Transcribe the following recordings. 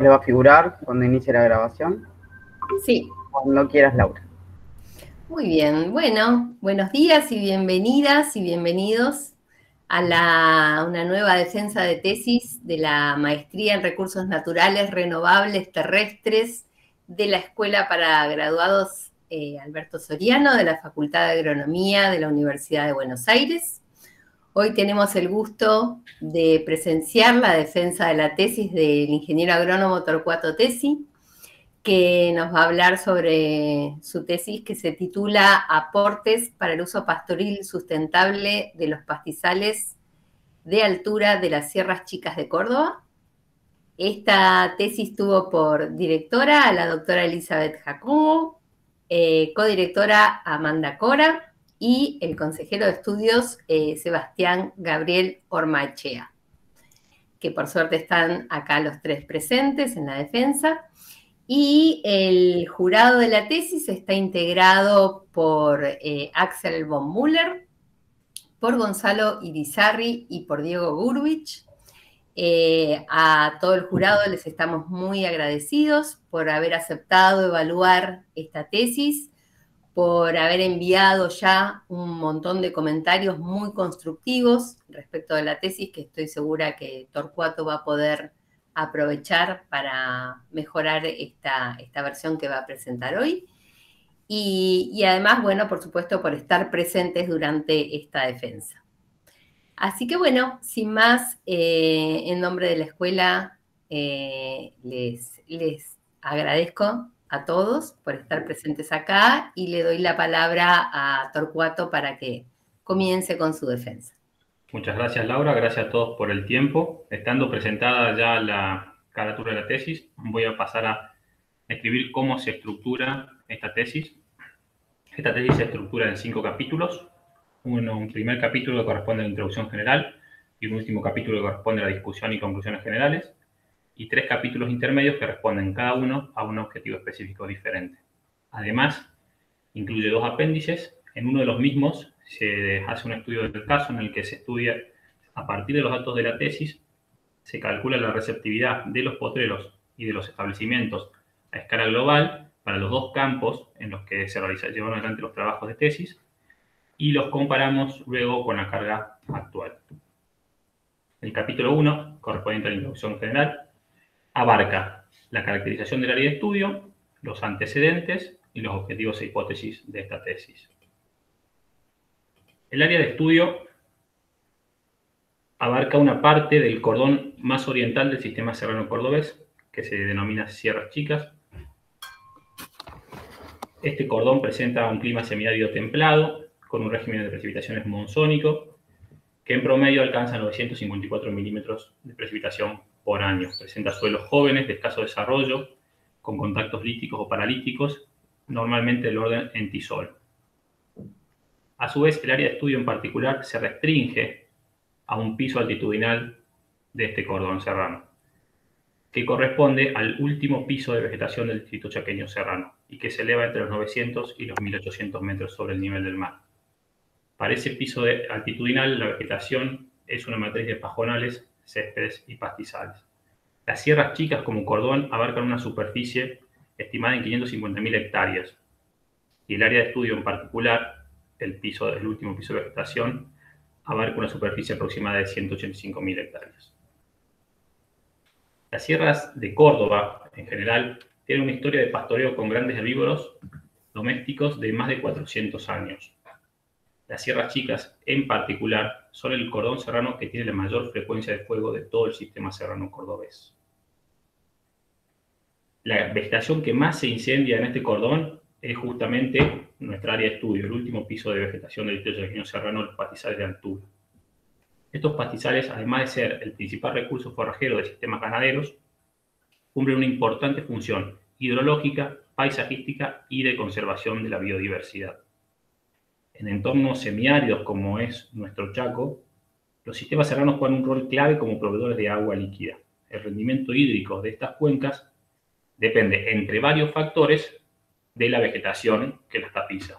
le va a figurar cuando inicie la grabación. Sí. Cuando quieras, Laura. Muy bien. Bueno, buenos días y bienvenidas y bienvenidos a una nueva defensa de tesis de la Maestría en Recursos Naturales Renovables Terrestres de la Escuela para Graduados Alberto Soriano de la Facultad de Agronomía de la Universidad de Buenos Aires. Hoy tenemos el gusto de presenciar la defensa de la tesis del ingeniero agrónomo Torcuato Tesi, que nos va a hablar sobre su tesis que se titula Aportes para el uso pastoril sustentable de los pastizales de altura de las Sierras Chicas de Córdoba. Esta tesis tuvo por directora a la doctora Elizabeth Jacobo, codirectora Amanda Cora y el consejero de estudios Sebastián Gabriel Ormaechea, que por suerte están acá los tres presentes en la defensa. Y el jurado de la tesis está integrado por Axel von Müller, por Gonzalo Irizarry y por Diego Gurwitch. A todo el jurado les estamos muy agradecidos por haber aceptado evaluar esta tesis, por haber enviado ya un montón de comentarios muy constructivos respecto de la tesis, que estoy segura que Torcuato va a poder aprovechar para mejorar esta versión que va a presentar hoy. Y además, bueno, por supuesto, por estar presentes durante esta defensa. Así que bueno, sin más, en nombre de la escuela, les agradezco a todos por estar presentes acá y le doy la palabra a Torcuato para que comience con su defensa. Muchas gracias, Laura. Gracias a todos por el tiempo. Estando presentada ya la carátula de la tesis, voy a pasar a escribir cómo se estructura esta tesis. Esta tesis se estructura en 5 capítulos. Un primer capítulo que corresponde a la introducción general y un último capítulo que corresponde a la discusión y conclusiones generales, y 3 capítulos intermedios que responden cada uno a un objetivo específico diferente. Además, incluye 2 apéndices. En uno de los mismos se hace un estudio del caso en el que se estudia, a partir de los datos de la tesis, se calcula la receptividad de los potreros y de los establecimientos a escala global para los 2 campos en los que se llevaron adelante los trabajos de tesis, y los comparamos luego con la carga actual. El capítulo 1, correspondiente a la introducción general, abarca la caracterización del área de estudio, los antecedentes y los objetivos e hipótesis de esta tesis. El área de estudio abarca una parte del cordón más oriental del sistema serrano cordobés, que se denomina Sierras Chicas. Este cordón presenta un clima semiárido templado, con un régimen de precipitaciones monzónico, que en promedio alcanza 954 milímetros de precipitación por año. Presenta suelos jóvenes de escaso desarrollo, con contactos líticos o paralíticos, normalmente del orden entisol. A su vez, el área de estudio en particular se restringe a un piso altitudinal de este cordón serrano, que corresponde al último piso de vegetación del distrito chaqueño serrano y que se eleva entre los 900 y los 1800 metros sobre el nivel del mar. Para ese piso altitudinal, la vegetación es una matriz de pajonales, céspedes y pastizales. Las Sierras Chicas como cordón abarcan una superficie estimada en 550.000 hectáreas, y el área de estudio en particular, el último piso de vegetación, abarca una superficie aproximada de 185.000 hectáreas. Las sierras de Córdoba, en general, tienen una historia de pastoreo con grandes herbívoros domésticos de más de 400 años. Las Sierras Chicas, en particular, son el cordón serrano que tiene la mayor frecuencia de fuego de todo el sistema serrano cordobés. La vegetación que más se incendia en este cordón es justamente nuestra área de estudio, el último piso de vegetación del distrito chaqueño serrano, los pastizales de altura. Estos pastizales, además de ser el principal recurso forrajero de sistemas ganaderos, cumplen una importante función hidrológica, paisajística y de conservación de la biodiversidad. En entornos semiáridos como es nuestro Chaco, los sistemas serranos juegan un rol clave como proveedores de agua líquida. El rendimiento hídrico de estas cuencas depende, entre varios factores, de la vegetación que las tapiza.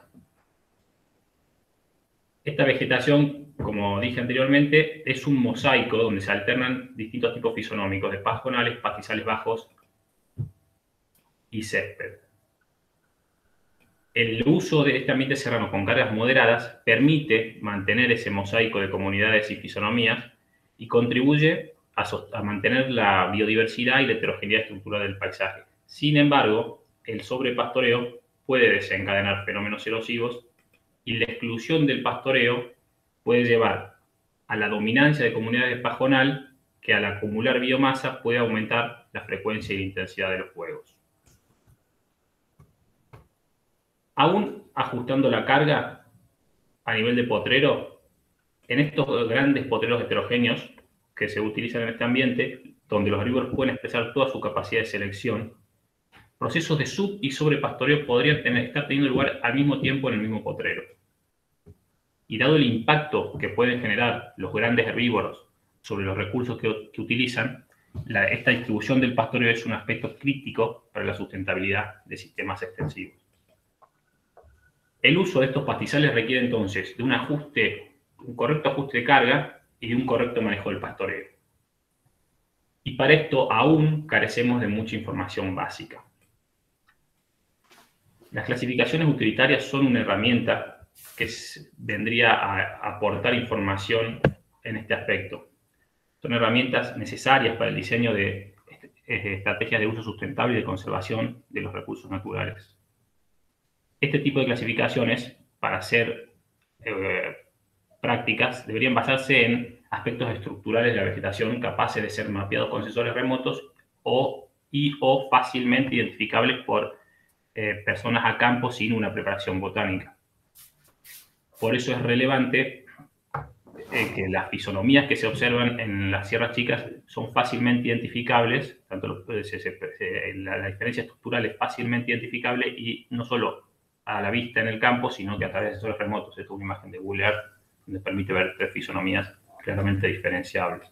Esta vegetación, como dije anteriormente, es un mosaico donde se alternan distintos tipos fisonómicos de pajonales, pastizales bajos y césped. El uso de este ambiente serrano con cargas moderadas permite mantener ese mosaico de comunidades y fisonomías y contribuye a mantener la biodiversidad y la heterogeneidad estructural del paisaje. Sin embargo, el sobrepastoreo puede desencadenar fenómenos erosivos y la exclusión del pastoreo puede llevar a la dominancia de comunidades de pajonal que al acumular biomasa puede aumentar la frecuencia y la intensidad de los fuegos. Aún ajustando la carga a nivel de potrero, en estos grandes potreros heterogéneos que se utilizan en este ambiente, donde los herbívoros pueden expresar toda su capacidad de selección, procesos de sub- y sobrepastoreo podrían estar teniendo lugar al mismo tiempo en el mismo potrero. Y dado el impacto que pueden generar los grandes herbívoros sobre los recursos que utilizan, esta distribución del pastoreo es un aspecto crítico para la sustentabilidad de sistemas extensivos. El uso de estos pastizales requiere entonces de un correcto ajuste de carga y de un correcto manejo del pastoreo. Y para esto aún carecemos de mucha información básica. Las clasificaciones utilitarias son una herramienta que vendría a aportar información en este aspecto. Son herramientas necesarias para el diseño de estrategias de uso sustentable y de conservación de los recursos naturales. Este tipo de clasificaciones, para ser prácticas, deberían basarse en aspectos estructurales de la vegetación capaces de ser mapeados con sensores remotos o fácilmente identificables por personas a campo sin una preparación botánica. Por eso es relevante que las fisonomías que se observan en las sierras chicas son fácilmente identificables, tanto la diferencia estructural es fácilmente identificable y no solo a la vista en el campo, sino que a través de sensores remotos. Esto es una imagen de Google Earth, donde permite ver 3 fisonomías claramente diferenciables.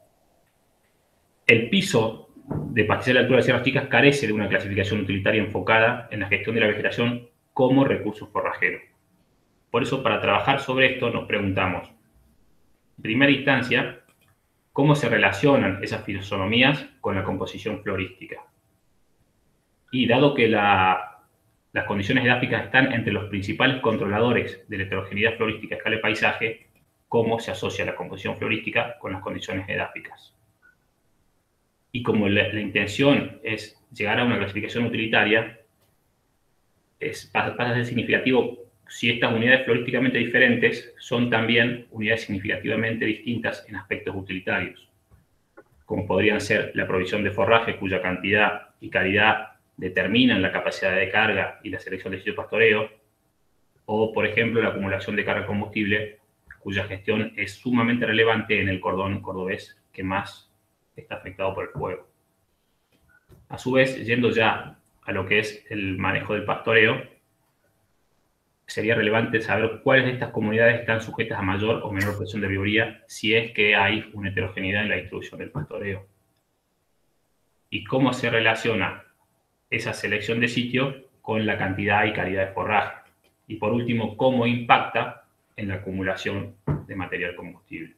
El piso de pastizal de altura de sierras chicas carece de una clasificación utilitaria enfocada en la gestión de la vegetación como recurso forrajero. Por eso, para trabajar sobre esto, nos preguntamos, en primera instancia, ¿cómo se relacionan esas fisonomías con la composición florística? Y dado que las condiciones edáficas están entre los principales controladores de la heterogeneidad florística a escala de paisaje, ¿cómo se asocia la composición florística con las condiciones edáficas? Y como la intención es llegar a una clasificación utilitaria, pasa a ser significativo si estas unidades florísticamente diferentes son también unidades significativamente distintas en aspectos utilitarios, como podrían ser la provisión de forraje, cuya cantidad y calidad determinan la capacidad de carga y la selección de sitio de pastoreo, o, por ejemplo, la acumulación de carga combustible, cuya gestión es sumamente relevante en el cordón cordobés que más está afectado por el fuego. A su vez, yendo ya a lo que es el manejo del pastoreo, sería relevante saber cuáles de estas comunidades están sujetas a mayor o menor presión de herbivoría si es que hay una heterogeneidad en la distribución del pastoreo. Y cómo se relaciona esa selección de sitio con la cantidad y calidad de forraje. Y por último, cómo impacta en la acumulación de material combustible.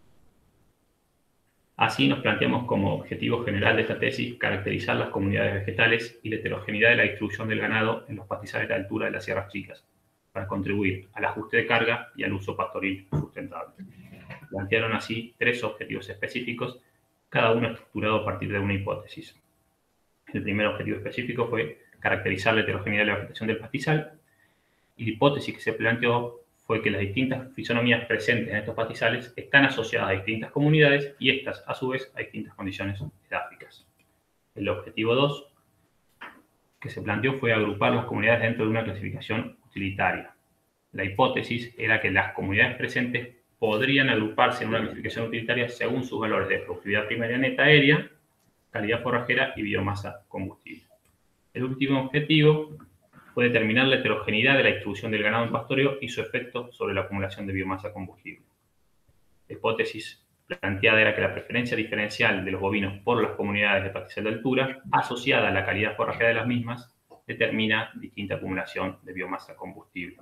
Así nos planteamos como objetivo general de esta tesis caracterizar las comunidades vegetales y la heterogeneidad de la distribución del ganado en los pastizales de altura de las sierras chicas, para contribuir al ajuste de carga y al uso pastoril sustentable. Plantearon así 3 objetivos específicos, cada uno estructurado a partir de una hipótesis. El primer objetivo específico fue caracterizar la heterogeneidad de la vegetación del pastizal, y la hipótesis que se planteó fue que las distintas fisonomías presentes en estos pastizales están asociadas a distintas comunidades y estas, a su vez, a distintas condiciones edáficas. El objetivo 2 que se planteó fue agrupar las comunidades dentro de una clasificación utilitaria. La hipótesis era que las comunidades presentes podrían agruparse en una clasificación utilitaria según sus valores de productividad primaria neta aérea, calidad forrajera y biomasa combustible. El último objetivo fue determinar la heterogeneidad de la distribución del ganado en pastoreo y su efecto sobre la acumulación de biomasa combustible. La hipótesis planteada era que la preferencia diferencial de los bovinos por las comunidades de pastizal de altura, asociada a la calidad forrajera de las mismas, determina distinta acumulación de biomasa combustible.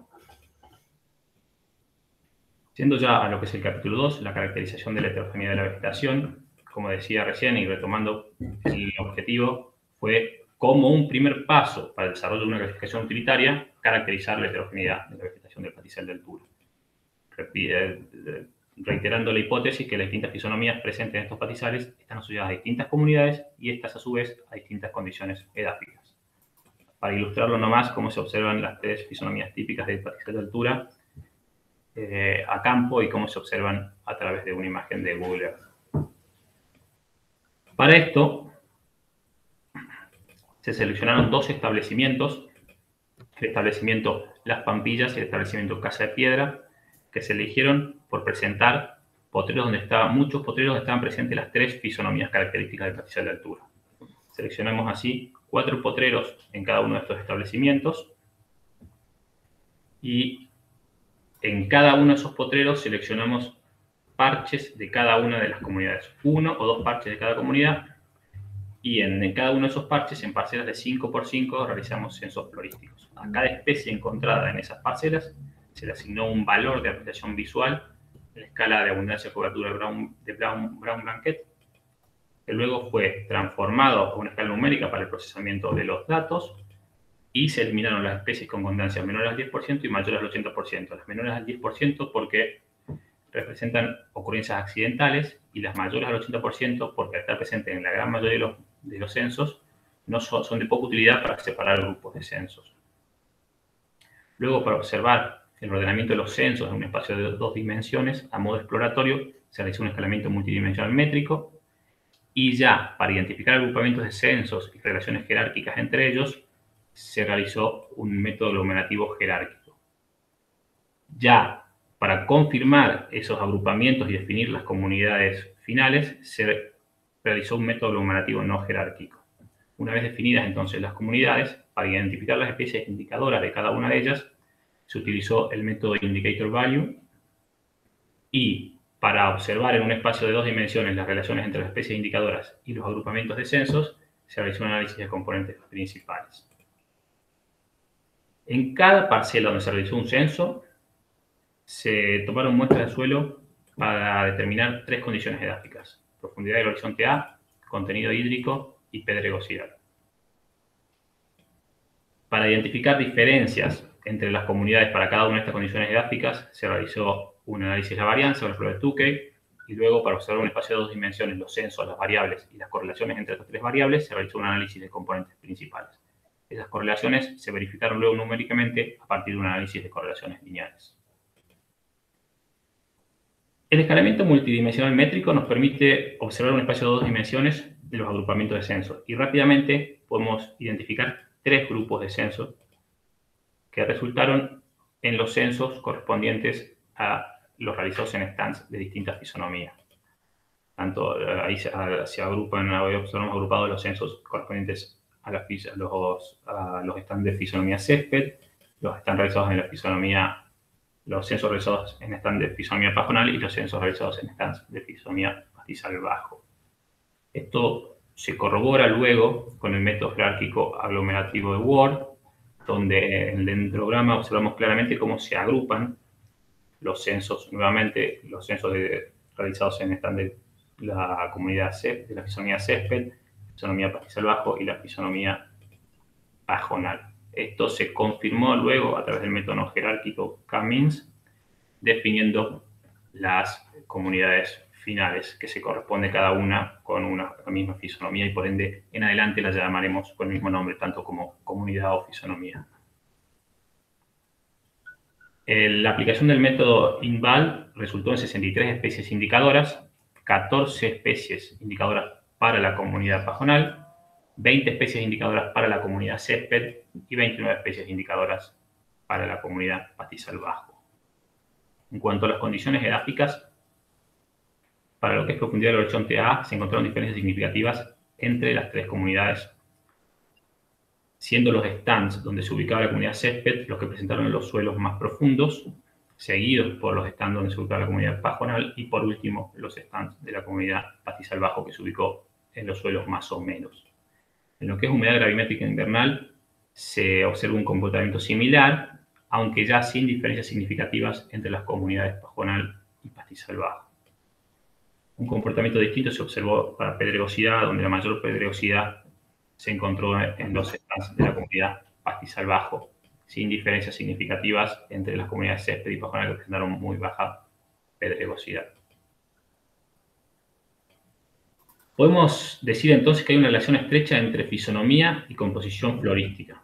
Yendo ya a lo que es el capítulo 2, la caracterización de la heterogeneidad de la vegetación, como decía recién y retomando, el objetivo fue como un primer paso para el desarrollo de una clasificación utilitaria, caracterizar la heterogeneidad de la vegetación del pastizal de altura. Reiterando la hipótesis que las distintas fisonomías presentes en estos pastizales están asociadas a distintas comunidades y estas a su vez a distintas condiciones edáficas. Para ilustrarlo nomás, cómo se observan las tres fisonomías típicas del pastizal de altura a campo y cómo se observan a través de una imagen de Google Earth. Para esto, se seleccionaron dos establecimientos, el establecimiento Las Pampillas y el establecimiento Casa de Piedra, que se eligieron por presentar potreros muchos potreros donde estaban presentes las tres fisonomías características del pastizal de altura. Seleccionamos así 4 potreros en cada uno de estos establecimientos y en cada uno de esos potreros seleccionamos parches de cada una de las comunidades, 1 o 2 parches de cada comunidad, y en cada uno de esos parches, en parcelas de 5 por 5, realizamos censos florísticos. A cada especie encontrada en esas parcelas se le asignó un valor de apreciación visual en la escala de abundancia cobertura de Brown-Blanquet, que luego fue transformado a una escala numérica para el procesamiento de los datos, y se eliminaron las especies con condancias menores al 10% y mayores al 80%. Las menores al 10% porque representan ocurrencias accidentales, y las mayores al 80% porque al estar presentes en la gran mayoría de los censos no son de poca utilidad para separar grupos de censos. Luego, para observar el ordenamiento de los censos en un espacio de 2 dimensiones, a modo exploratorio, se realizó un escalamiento multidimensional métrico, y ya para identificar agrupamientos de censos y relaciones jerárquicas entre ellos, se realizó un método aglomerativo jerárquico. Ya para confirmar esos agrupamientos y definir las comunidades finales, se realizó un método aglomerativo no jerárquico. Una vez definidas entonces las comunidades, para identificar las especies indicadoras de cada una de ellas, se utilizó el método Indicator Value, y para observar en un espacio de 2 dimensiones las relaciones entre las especies indicadoras y los agrupamientos de censos, se realizó un análisis de componentes principales. En cada parcela donde se realizó un censo, se tomaron muestras de suelo para determinar 3 condiciones edáficas: profundidad del horizonte A, contenido hídrico y pedregosidad. Para identificar diferencias entre las comunidades para cada una de estas condiciones edáficas, se realizó un análisis de la varianza, o la prueba de Tukey, y luego, para observar un espacio de 2 dimensiones, los censos, las variables y las correlaciones entre estas 3 variables, se realizó un análisis de componentes principales. Esas correlaciones se verificaron luego numéricamente a partir de un análisis de correlaciones lineales. El escalamiento multidimensional métrico nos permite observar un espacio de 2 dimensiones de los agrupamientos de censos, y rápidamente podemos identificar 3 grupos de censos que resultaron en los censos correspondientes a los realizados en stands de distintas fisonomías. Tanto ahí se agrupan, observamos agrupados los censos correspondientes a los stands de fisonomía césped, los stands realizados en la fisonomía, los censos realizados en stands de fisonomía pajonal y los censos realizados en stands de fisonomía pastizal bajo. Esto se corrobora luego con el método jerárquico aglomerativo de Ward, donde en el dendrograma observamos claramente cómo se agrupan los censos, nuevamente los censos realizados en stand de la comunidad de la fisonomía césped, fisonomía pastizal bajo y la fisonomía pajonal. Esto se confirmó luego a través del método no jerárquico Cummins, definiendo las comunidades finales que se corresponde cada una con una misma fisonomía, y por ende en adelante las llamaremos con el mismo nombre, tanto como comunidad o fisonomía. La aplicación del método INVAL resultó en 63 especies indicadoras, 14 especies indicadoras para la comunidad pajonal, 20 especies indicadoras para la comunidad césped y 29 especies indicadoras para la comunidad pastizal bajo. En cuanto a las condiciones edáficas, para lo que es profundidad del horizonte A, se encontraron diferencias significativas entre las 3 comunidades, siendo los stands donde se ubicaba la comunidad césped los que presentaron los suelos más profundos, seguidos por los stands donde se ubicaba la comunidad pajonal, y por último los stands de la comunidad pastizal bajo, que se ubicó en los suelos más o menos. En lo que es humedad gravimétrica invernal, se observa un comportamiento similar, aunque ya sin diferencias significativas entre las comunidades pajonal y pastizal bajo. Un comportamiento distinto se observó para pedregosidad, donde la mayor pedregosidad se encontró en los stands de la comunidad pastizal bajo, sin diferencias significativas entre las comunidades césped y pajonal, que presentaron muy baja pedregosidad. Podemos decir entonces que hay una relación estrecha entre fisonomía y composición florística.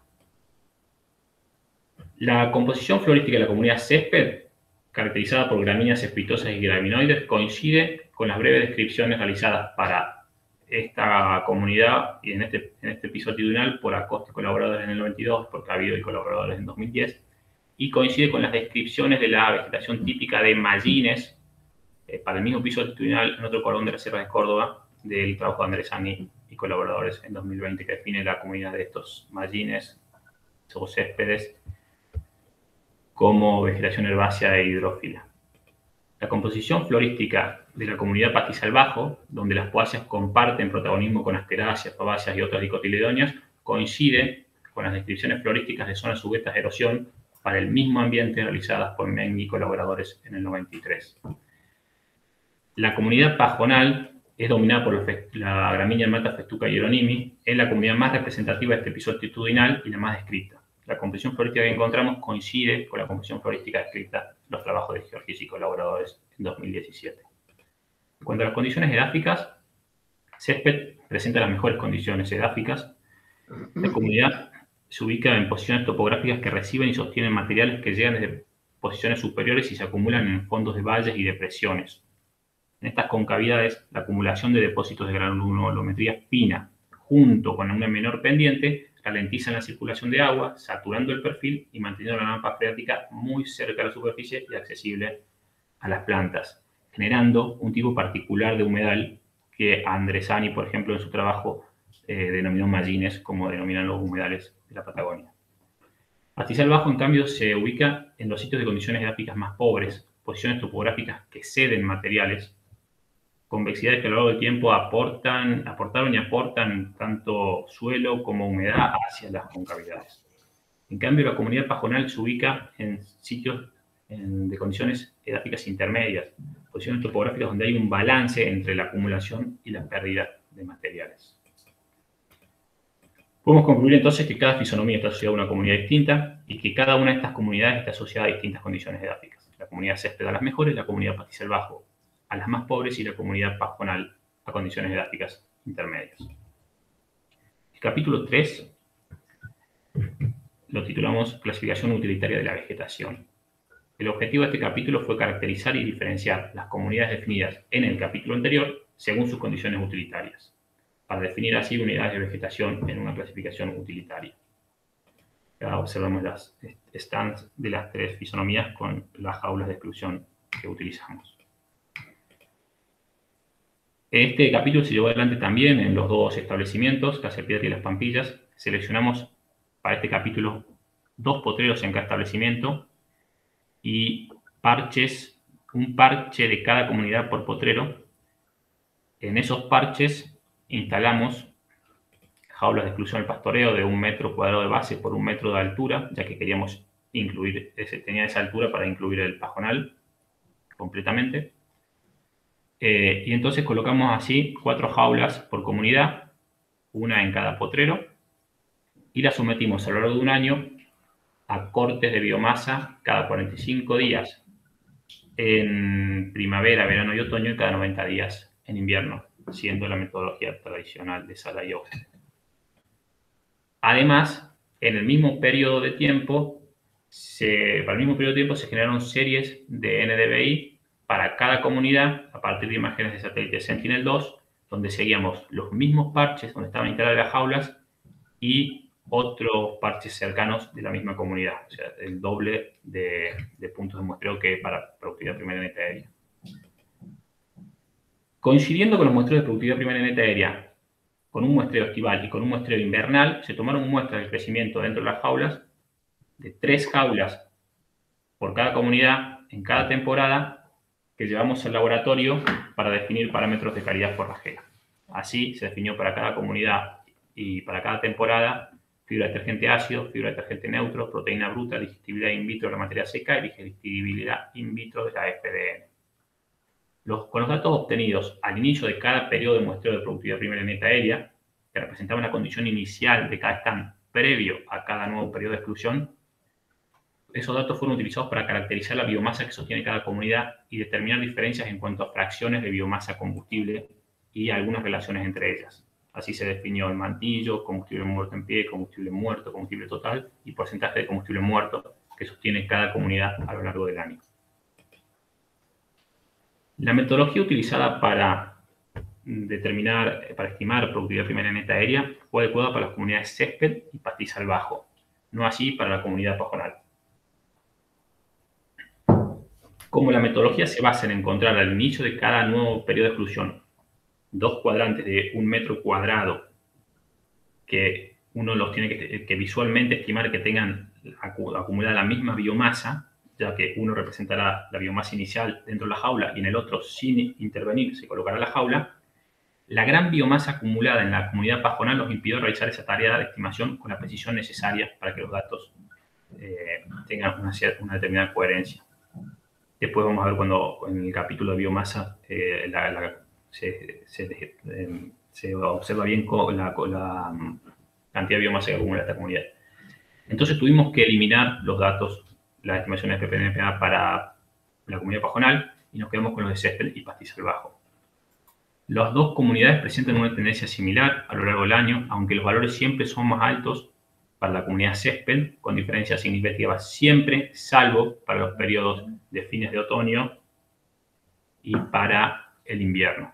La composición florística de la comunidad césped, caracterizada por gramíneas cespitosas y graminoides, coincide con las breves descripciones realizadas para esta comunidad y en este piso altitudinal por Acosta y colaboradores en el 92, por Cabido y colaboradores en 2010, y coincide con las descripciones de la vegetación típica de Mallines para el mismo piso altitudinal en otro cordón de reservas de Córdoba, del trabajo de Andresani y colaboradores en 2020, que define la comunidad de estos Mallines o céspedes como vegetación herbácea e hidrófila. La composición florística de la comunidad pastizal bajo, donde las poáceas comparten protagonismo con asteráceas, fabáceas y otras dicotiledóneas, coincide con las descripciones florísticas de zonas sujetas a erosión para el mismo ambiente realizadas por Mengui y colaboradores en el 93. La comunidad pajonal es dominada por la gramínea Mata festuca hieronimi, es la comunidad más representativa de este piso altitudinal y la más descrita. La composición florística que encontramos coincide con la composición florística descrita en los trabajos de Giorgis y colaboradores en 2017. En cuanto a las condiciones edáficas, césped presenta las mejores condiciones edáficas. La comunidad se ubica en posiciones topográficas que reciben y sostienen materiales que llegan desde posiciones superiores y se acumulan en fondos de valles y depresiones. En estas concavidades, la acumulación de depósitos de granulometría fina, junto con una menor pendiente, ralentizan la circulación de agua, saturando el perfil y manteniendo la mapa freática muy cerca de la superficie y accesible a las plantas, generando un tipo particular de humedal que Andresani, por ejemplo, en su trabajo denominó Mallines, como denominan los humedales de la Patagonia. Pastizal bajo, en cambio, se ubica en los sitios de condiciones edáficas más pobres, posiciones topográficas que ceden materiales, convexidades que a lo largo del tiempo aportaron y aportan tanto suelo como humedad hacia las concavidades. En cambio, la comunidad pajonal se ubica en sitios de condiciones edáficas intermedias, posiciones topográficas donde hay un balance entre la acumulación y la pérdida de materiales. Podemos concluir entonces que cada fisonomía está asociada a una comunidad distinta y que cada una de estas comunidades está asociada a distintas condiciones edáficas. La comunidad césped a las mejores, la comunidad pastizal bajo a las más pobres y la comunidad pajonal a condiciones edáficas intermedias. El capítulo 3 lo titulamos Clasificación utilitaria de la vegetación. El objetivo de este capítulo fue caracterizar y diferenciar las comunidades definidas en el capítulo anterior según sus condiciones utilitarias, para definir así unidades de vegetación en una clasificación utilitaria. Acá observamos las stands de las tres fisonomías con las jaulas de exclusión que utilizamos. Este capítulo se llevó adelante también en los dos establecimientos, Casapiedra y Las Pampillas. Seleccionamos para este capítulo 2 potreros en cada establecimiento y parches, un parche de cada comunidad por potrero. En esos parches instalamos jaulas de exclusión al pastoreo de 1 metro cuadrado de base por 1 metro de altura, ya que queríamos incluir, tenía esa altura para incluir el pajonal completamente. Y entonces colocamos así 4 jaulas por comunidad, una en cada potrero, y las sometimos a lo largo de un año a cortes de biomasa cada 45 días en primavera, verano y otoño y cada 90 días en invierno, siendo la metodología tradicional de sala y offset. Además, en el mismo periodo de tiempo, se generaron series de NDVI para cada comunidad a partir de imágenes de satélite Sentinel-2, donde seguíamos los mismos parches donde estaban instaladas las jaulas y otros parches cercanos de la misma comunidad, o sea, el doble de puntos de muestreo que para productividad primaria neta aérea. Coincidiendo con los muestreos de productividad primaria neta aérea, con un muestreo estival y con un muestreo invernal, se tomaron muestras del crecimiento dentro de las jaulas, de 3 jaulas por cada comunidad en cada temporada, que llevamos al laboratorio para definir parámetros de calidad forrajera. Así se definió para cada comunidad y para cada temporada fibra detergente ácido, fibra detergente neutro, proteína bruta, digestibilidad in vitro de la materia seca y digestibilidad in vitro de la FDN. Con los datos obtenidos al inicio de cada periodo de muestreo de productividad primaria neta aérea, que representaban la condición inicial de cada stand previo a cada nuevo periodo de exclusión, esos datos fueron utilizados para caracterizar la biomasa que sostiene cada comunidad y determinar diferencias en cuanto a fracciones de biomasa combustible y algunas relaciones entre ellas. Así se definió el mantillo, combustible muerto en pie, combustible muerto, combustible total y porcentaje de combustible muerto que sostiene cada comunidad a lo largo del año. La metodología utilizada para estimar productividad primaria neta aérea fue adecuada para las comunidades césped y pastizal bajo, no así para la comunidad pajonal. Como la metodología se basa en encontrar al inicio de cada nuevo periodo de exclusión 2 cuadrantes de 1 metro cuadrado que uno los tiene que visualmente estimar que tengan acumulada la misma biomasa, ya que uno representará la biomasa inicial dentro de la jaula y en el otro, sin intervenir, se colocará la jaula, la gran biomasa acumulada en la comunidad pajonal nos impidió realizar esa tarea de estimación con la precisión necesaria para que los datos tengan una determinada coherencia. Después vamos a ver cuando en el capítulo de biomasa se observa bien la cantidad de biomasa que acumula esta comunidad. Entonces tuvimos que eliminar los datos, las estimaciones de PPNPA para la comunidad pajonal y nos quedamos con los de césped y pastizal bajo. Las dos comunidades presentan una tendencia similar a lo largo del año, aunque los valores siempre son más altos para la comunidad césped, con diferencias significativas siempre, salvo para los periodos de fines de otoño y para el invierno.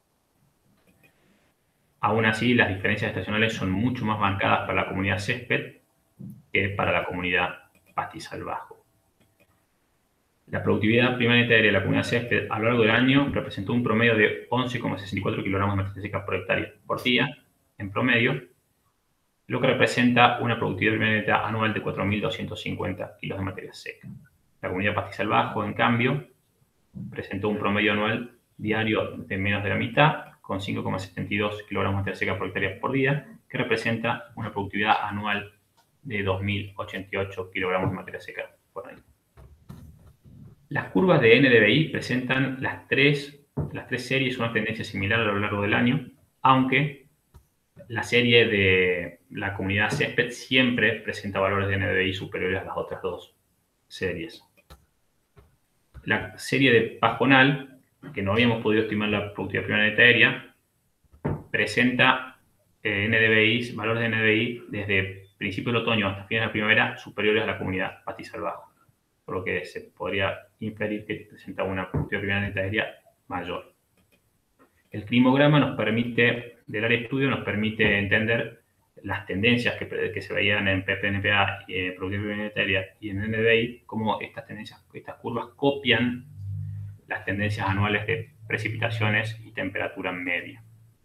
Aún así, las diferencias estacionales son mucho más marcadas para la comunidad césped que para la comunidad pastizal bajo. La productividad primaria neta aérea de la comunidad césped a lo largo del año representó un promedio de 11,64 kilogramos de materia seca por hectárea por día, en promedio, lo que representa una productividad primaria neta anual de 4.250 kilos de materia seca. La comunidad pastizal bajo, en cambio, presentó un promedio anual diario de menos de la mitad, con 5,72 kilogramos de materia seca por hectárea por día, que representa una productividad anual de 2.088 kilogramos de materia seca por año. Las curvas de NDVI presentan las tres series una tendencia similar a lo largo del año, aunque la serie de la comunidad césped siempre presenta valores de NDVI superiores a las otras dos series. La serie de pajonal, que no habíamos podido estimar la productividad primaria neta aérea, presenta NDVI, valores de NDVI desde principio del otoño hasta fines de la primavera superiores a la comunidad pastizal bajo, por lo que se podría inferir que presenta una productividad primaria neta aérea mayor. El climograma del área de estudio nos permite entender las tendencias que se veían en PPNPA, productividad primaria neta aérea y en NDVI, cómo estas curvas copian las tendencias anuales de precipitaciones y temperatura media.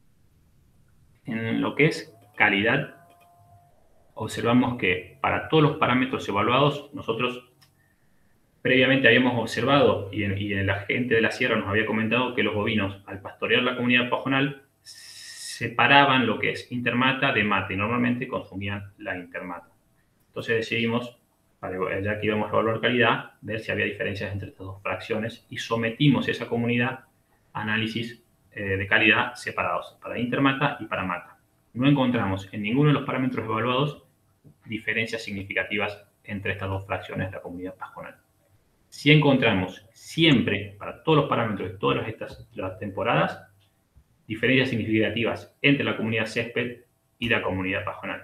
En lo que es calidad, observamos que para todos los parámetros evaluados, nosotros previamente habíamos observado, y la gente de la sierra nos había comentado que los bovinos, al pastorear la comunidad pajonal, separaban lo que es intermata de mata y normalmente consumían la intermata. Entonces decidimos, ya que íbamos a evaluar calidad, ver si había diferencias entre estas dos fracciones y sometimos esa comunidad a análisis de calidad separados, para intermata y para mata. No encontramos en ninguno de los parámetros evaluados diferencias significativas entre estas dos fracciones de la comunidad pajonal. Si encontramos siempre, para todos los parámetros de todas las temporadas, diferencias significativas entre la comunidad césped y la comunidad pajonal.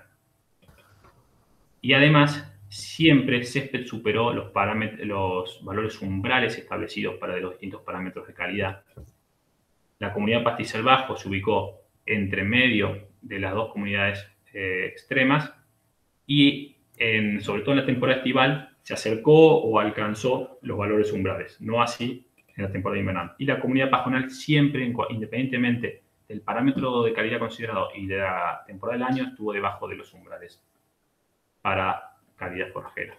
Y además, siempre césped superó los valores umbrales establecidos para los distintos parámetros de calidad. La comunidad pastizal bajo se ubicó entre medio de las dos comunidades extremas y, sobre todo en la temporada estival, se acercó o alcanzó los valores umbrales, no así en la temporada invernal. Y la comunidad pajonal siempre, independientemente del parámetro de calidad considerado y de la temporada del año, estuvo debajo de los umbrales para calidad forrajera.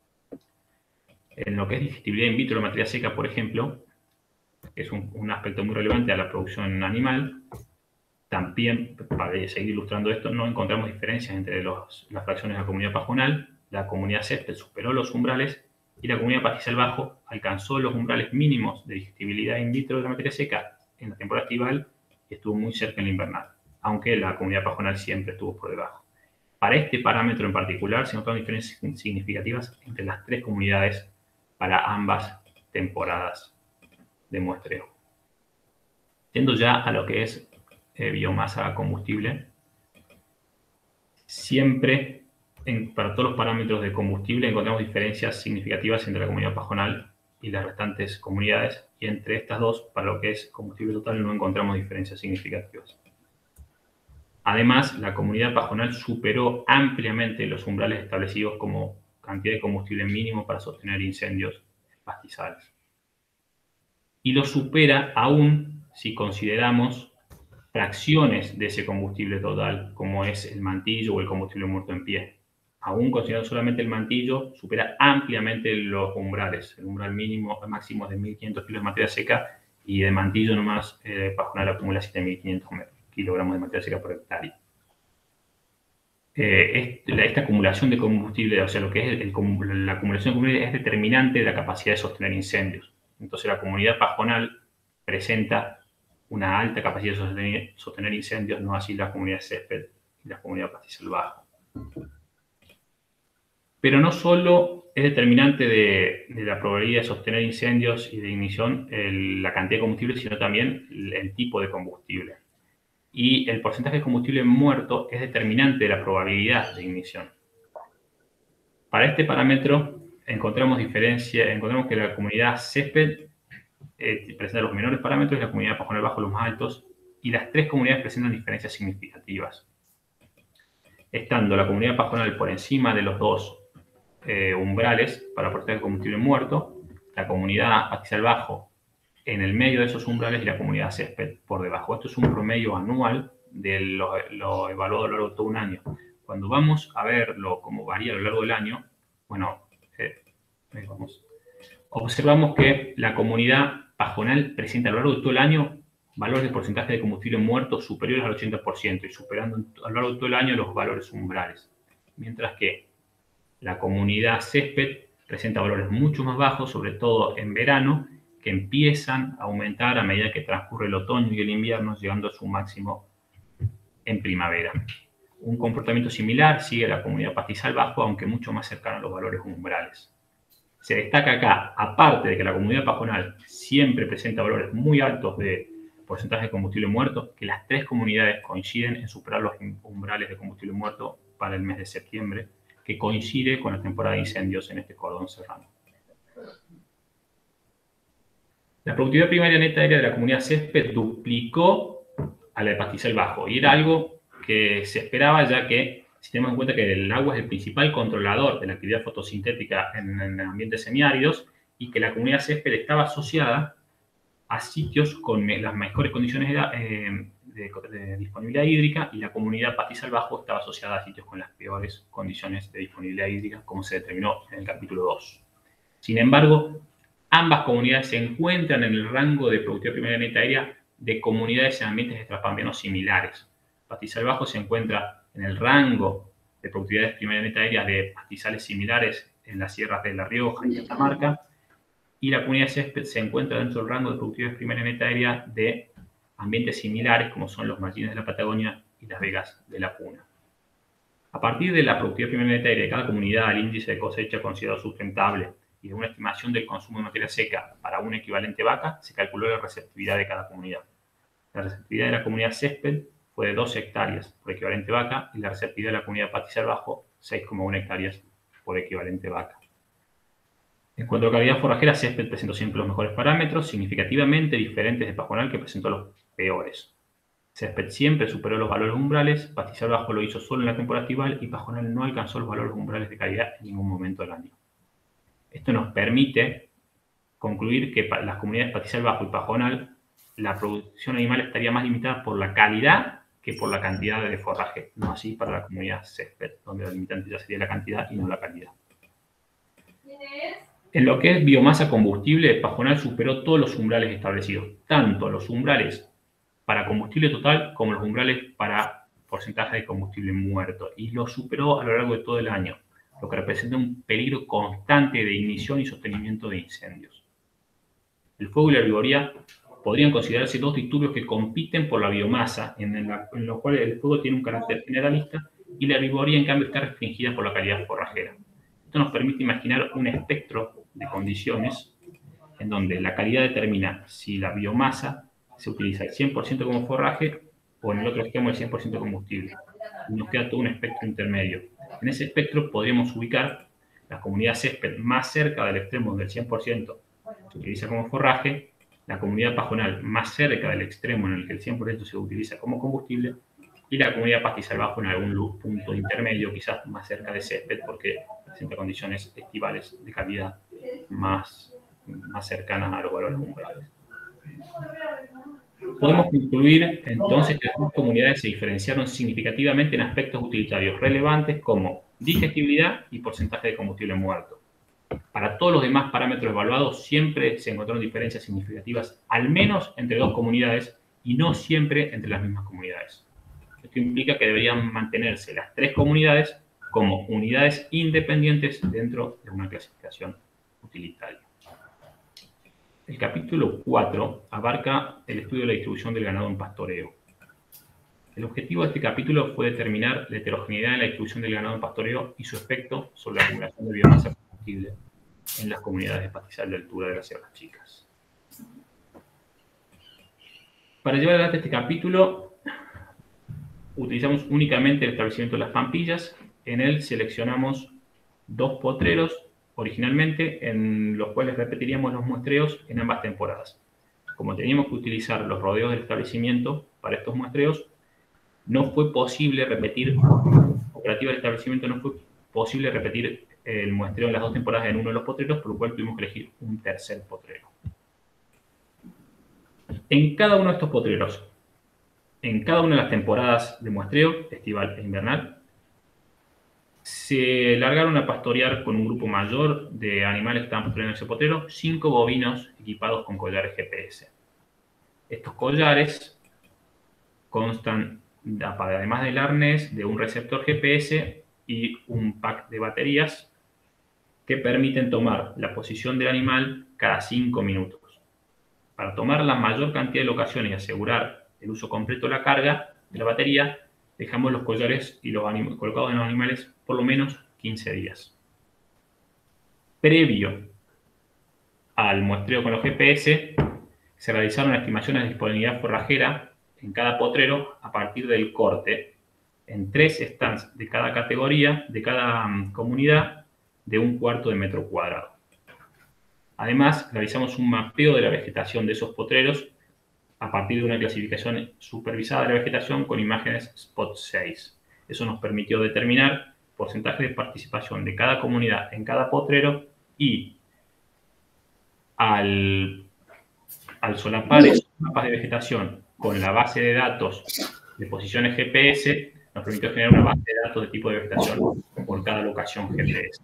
En lo que es digestibilidad in vitro de materia seca, por ejemplo, que es un aspecto muy relevante a la producción animal, también, para seguir ilustrando esto, no encontramos diferencias entre las fracciones de la comunidad pajonal. La comunidad césped superó los umbrales y la comunidad pastizal bajo alcanzó los umbrales mínimos de digestibilidad in vitro de la materia seca en la temporada estival y estuvo muy cerca en la invernal. aunque la comunidad pajonal siempre estuvo por debajo. Para este parámetro en particular se notaron diferencias significativas entre las 3 comunidades para ambas temporadas de muestreo. Yendo ya a lo que es biomasa combustible, siempre para todos los parámetros de combustible encontramos diferencias significativas entre la comunidad pajonal y las restantes comunidades, y entre estas dos, para lo que es combustible total, no encontramos diferencias significativas. Además, la comunidad pajonal superó ampliamente los umbrales establecidos como cantidad de combustible mínimo para sostener incendios en pastizales. Y lo supera aún si consideramos fracciones de ese combustible total, como es el mantillo o el combustible muerto en pie. Aún considerando solamente el mantillo, supera ampliamente los umbrales. El umbral máximo es de 1.500 kilos de materia seca, y de mantillo nomás pajonal acumula 7.500 kilogramos de materia seca por hectárea. Esta acumulación de combustible, o sea, lo que es la acumulación de combustible, es determinante de la capacidad de sostener incendios. Entonces, la comunidad pajonal presenta una alta capacidad de sostener incendios, no así la comunidad césped y la comunidad pastizal bajo. Pero no solo es determinante de la probabilidad de sostener incendios y de ignición la cantidad de combustible, sino también el tipo de combustible. Y el porcentaje de combustible muerto es determinante de la probabilidad de ignición. Para este parámetro encontramos que la comunidad césped presenta los menores parámetros y la comunidad pajonal bajo los más altos, y las 3 comunidades presentan diferencias significativas. Estando la comunidad pajonal por encima de los 2 umbrales para porcentaje de combustible muerto, la comunidad pastizal bajo en el medio de esos umbrales y la comunidad césped por debajo. Esto es un promedio anual de lo evaluado a lo largo de todo un año. Cuando vamos a verlo cómo varía a lo largo del año, bueno, observamos que la comunidad pajonal presenta a lo largo de todo el año valores de porcentaje de combustible muerto superiores al 80% y superando a lo largo de todo el año los valores umbrales. Mientras que la comunidad césped presenta valores mucho más bajos, sobre todo en verano, que empiezan a aumentar a medida que transcurre el otoño y el invierno, llegando a su máximo en primavera. Un comportamiento similar sigue la comunidad pastizal bajo, aunque mucho más cercano a los valores umbrales. Se destaca acá, aparte de que la comunidad pajonal siempre presenta valores muy altos de porcentaje de combustible muerto, que las 3 comunidades coinciden en superar los umbrales de combustible muerto para el mes de septiembre, que coincide con la temporada de incendios en este cordón serrano. La productividad primaria neta aérea de la comunidad césped duplicó a la de pastizal bajo, y era algo que se esperaba, ya que si tenemos en cuenta que el agua es el principal controlador de la actividad fotosintética en ambientes semiáridos, y que la comunidad césped estaba asociada a sitios con las mejores condiciones de disponibilidad hídrica, y la comunidad pastizal bajo estaba asociada a sitios con las peores condiciones de disponibilidad hídrica, como se determinó en el capítulo 2. Sin embargo, ambas comunidades se encuentran en el rango de productividad primaria neta aérea de comunidades en ambientes extrapampeanos similares. Pastizal bajo se encuentra en el rango de productividades primaria neta aérea de pastizales similares en las sierras de La Rioja y Catamarca, y la comunidad césped se encuentra dentro del rango de productividades primaria neta aérea de ambientes similares, como son los Mallines de la Patagonia y las Vegas de la Puna. A partir de la productividad primaria neta aérea de cada comunidad, el índice de cosecha considerado sustentable y de una estimación del consumo de materia seca para un equivalente vaca, se calculó la receptividad de cada comunidad. La receptividad de la comunidad césped fue de 12 hectáreas por equivalente vaca, y la receptividad de la comunidad pastizal bajo, 6,1 hectáreas por equivalente vaca. En cuanto a calidad forrajera, césped presentó siempre los mejores parámetros, significativamente diferentes de pajonal, que presentó los peores. Césped siempre superó los valores umbrales, pastizal bajo lo hizo solo en la temporada estival, y pajonal no alcanzó los valores umbrales de calidad en ningún momento del año. Esto nos permite concluir que para las comunidades pastizal bajo y pajonal, la producción animal estaría más limitada por la calidad que por la cantidad de forraje. No así para la comunidad césped, donde la limitante ya sería la cantidad y no la calidad. En lo que es biomasa combustible, pajonal superó todos los umbrales establecidos, tanto los umbrales para combustible total como los umbrales para porcentaje de combustible muerto, y lo superó a lo largo de todo el año, lo que representa un peligro constante de ignición y sostenimiento de incendios. El fuego y la herbivoría podrían considerarse dos disturbios que compiten por la biomasa, en los cuales el fuego tiene un carácter generalista y la herbivoría, en cambio, está restringida por la calidad forrajera. Esto nos permite imaginar un espectro de condiciones en donde la calidad determina si la biomasa se utiliza el 100% como forraje o en el otro esquema el 100% combustible. Y nos queda todo un espectro intermedio. En ese espectro podríamos ubicar la comunidad césped más cerca del extremo donde el 100% se utiliza como forraje, la comunidad pajonal más cerca del extremo en el que el 100% se utiliza como combustible, y la comunidad pastizal bajo en algún punto intermedio, quizás más cerca de césped, porque presenta condiciones estivales de calidad más cercanas a los valores umbrales. Podemos concluir entonces que las dos comunidades se diferenciaron significativamente en aspectos utilitarios relevantes como digestibilidad y porcentaje de combustible muerto. Para todos los demás parámetros evaluados siempre se encontraron diferencias significativas, al menos entre dos comunidades y no siempre entre las mismas comunidades. Esto implica que deberían mantenerse las tres comunidades como unidades independientes dentro de una clasificación utilitaria. El capítulo 4 abarca el estudio de la distribución del ganado en pastoreo. El objetivo de este capítulo fue determinar la heterogeneidad en la distribución del ganado en pastoreo y su efecto sobre la acumulación de biomasa combustible en las comunidades de pastizal de altura de las sierras chicas. Para llevar adelante este capítulo, utilizamos únicamente el establecimiento de las pampillas. En él seleccionamos dos potreros originalmente, en los cuales repetiríamos los muestreos en ambas temporadas. Como teníamos que utilizar los rodeos del establecimiento para estos muestreos, no fue posible repetir, operativa del establecimiento, no fue posible repetir el muestreo en las dos temporadas en uno de los potreros, por lo cual tuvimos que elegir un tercer potrero. En cada uno de estos potreros, en cada una de las temporadas de muestreo, estival e invernal, se largaron a pastorear con un grupo mayor de animales que estaban pastoreando en ese potrero, 5 bovinos equipados con collares GPS. Estos collares constan, además del arnés, de un receptor GPS y un pack de baterías que permiten tomar la posición del animal cada 5 minutos. Para tomar la mayor cantidad de locaciones y asegurar el uso completo de la carga de la batería, dejamos los collares y los colocados en los animales por lo menos 15 días. Previo al muestreo con los GPS, se realizaron estimaciones de disponibilidad forrajera en cada potrero a partir del corte en 3 stands de cada categoría, de cada comunidad, de 1/4 de metro cuadrado. Además, realizamos un mapeo de la vegetación de esos potreros a partir de una clasificación supervisada de la vegetación con imágenes Spot 6. Eso nos permitió determinar porcentaje de participación de cada comunidad en cada potrero y al solapar esos mapas de vegetación con la base de datos de posiciones GPS, nos permitió generar una base de datos de tipo de vegetación por cada locación GPS.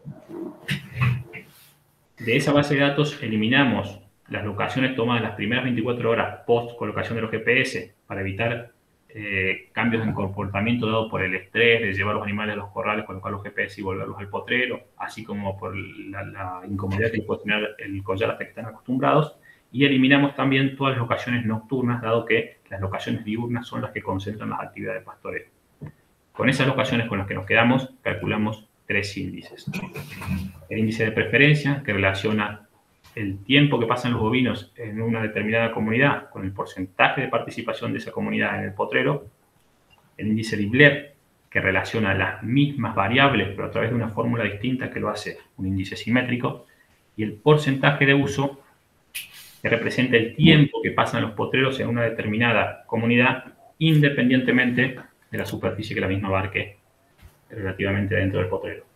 De esa base de datos eliminamos las locaciones tomadas las primeras 24 horas post colocación de los GPS para evitar cambios en comportamiento dado por el estrés de llevar los animales a los corrales, colocar los GPS y volverlos al potrero, así como por la incomodidad que puede tener el collar hasta que están acostumbrados. Y eliminamos también todas las locaciones nocturnas, dado que las locaciones diurnas son las que concentran las actividades de pastoreo. Con esas locaciones con las que nos quedamos, calculamos 3 índices. El índice de preferencia, que relaciona el tiempo que pasan los bovinos en una determinada comunidad con el porcentaje de participación de esa comunidad en el potrero. El índice Dibler, que relaciona las mismas variables, pero a través de una fórmula distinta que lo hace un índice simétrico. Y el porcentaje de uso, que representa el tiempo que pasan los potreros en una determinada comunidad, independientemente de la superficie que la misma abarque relativamente dentro del potrero.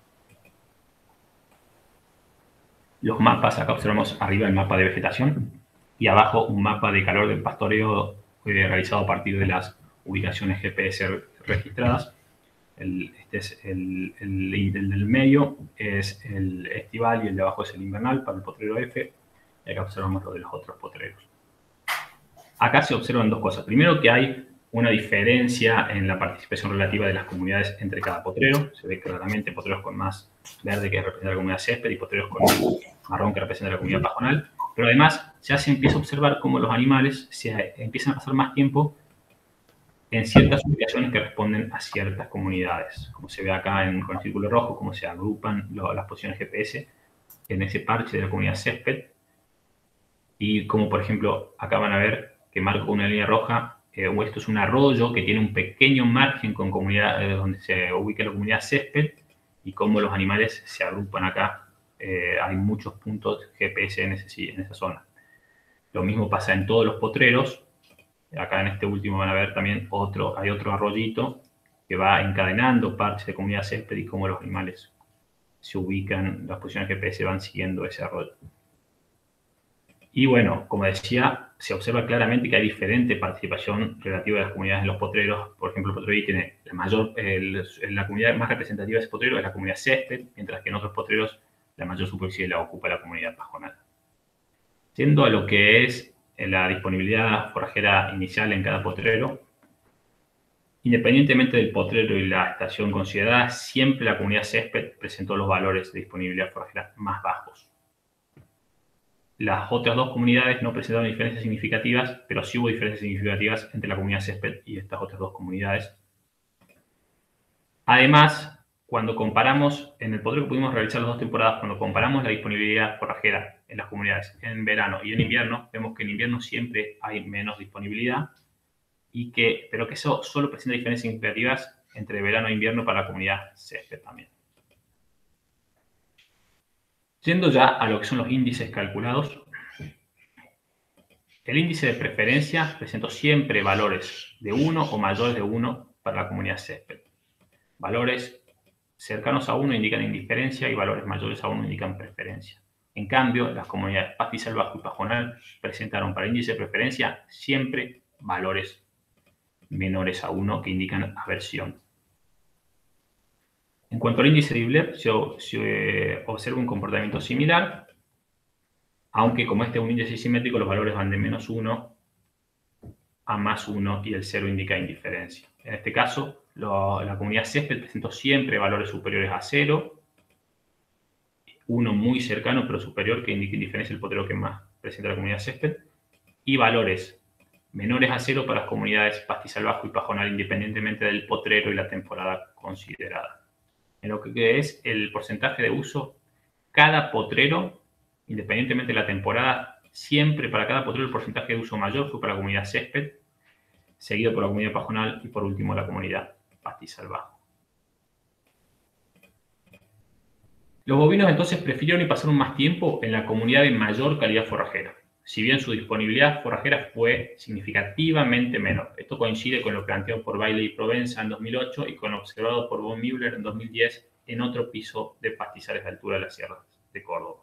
Los mapas, acá observamos arriba el mapa de vegetación y abajo un mapa de calor del pastoreo realizado a partir de las ubicaciones GPS registradas. Este es el del medio, es el estival y el de abajo es el invernal para el potrero F. Y acá observamos lo de los otros potreros. Acá se observan dos cosas. Primero, que hay una diferencia en la participación relativa de las comunidades entre cada potrero. Se ve claramente potreros con más verde que representa la comunidad césped y potreros con más marrón que representa la comunidad pajonal. Pero además ya se empieza a observar cómo los animales se empiezan a pasar más tiempo en ciertas ubicaciones que responden a ciertas comunidades. Como se ve acá con el círculo rojo, cómo se agrupan las posiciones GPS en ese parche de la comunidad césped. Y como, por ejemplo, acá van a ver que marco una línea roja. Esto es un arroyo que tiene un pequeño margen con comunidad, donde se ubica la comunidad césped, y cómo los animales se agrupan acá. Hay muchos puntos GPS en esa zona. Lo mismo pasa en todos los potreros. Acá en este último van a ver también hay otro arroyito que va encadenando parches de comunidad césped, y cómo los animales se ubican, las posiciones GPS van siguiendo ese arroyo. Y bueno, como decía, se observa claramente que hay diferente participación relativa de las comunidades en los potreros. Por ejemplo, el potrero tiene la comunidad más representativa de ese potrero es la comunidad césped, mientras que en otros potreros la mayor superficie la ocupa la comunidad pajonal. Yendo a lo que es la disponibilidad forrajera inicial en cada potrero, independientemente del potrero y la estación considerada, siempre la comunidad césped presentó los valores de disponibilidad forrajera más bajos. Las otras dos comunidades no presentaron diferencias significativas, pero sí hubo diferencias significativas entre la comunidad césped y estas otras dos comunidades. Además, cuando comparamos, en el potrero que pudimos realizar las dos temporadas, cuando comparamos la disponibilidad forrajera en las comunidades en verano y en invierno, vemos que en invierno siempre hay menos disponibilidad, pero que eso solo presenta diferencias significativas entre verano e invierno para la comunidad césped también. Yendo ya a lo que son los índices calculados, el índice de preferencia presentó siempre valores de 1 o mayores de 1 para la comunidad césped. Valores cercanos a 1 indican indiferencia y valores mayores a 1 indican preferencia. En cambio, las comunidades pastisalvajo y pajonal presentaron para el índice de preferencia siempre valores menores a 1 que indican aversión. En cuanto al índice de Diblet, se observa un comportamiento similar, aunque como este es un índice simétrico, los valores van de menos 1 a más 1 y el 0 indica indiferencia. En este caso, la comunidad césped presentó siempre valores superiores a 0, 1 muy cercano pero superior que indica indiferencia, el potrero que más presenta la comunidad césped, y valores menores a 0 para las comunidades pastisalvajo y pajonal, independientemente del potrero y la temporada considerada. En lo que es el porcentaje de uso, cada potrero, independientemente de la temporada, siempre para cada potrero el porcentaje de uso mayor fue para la comunidad césped, seguido por la comunidad pajonal y por último la comunidad pastisalvajo. Los bovinos entonces prefirieron y pasaron más tiempo en la comunidad de mayor calidad forrajera, si bien su disponibilidad forrajera fue significativamente menor. Esto coincide con lo planteado por Bailey y Provenza en 2008 y con lo observado por von Müller en 2010 en otro piso de pastizales de altura de las sierras de Córdoba.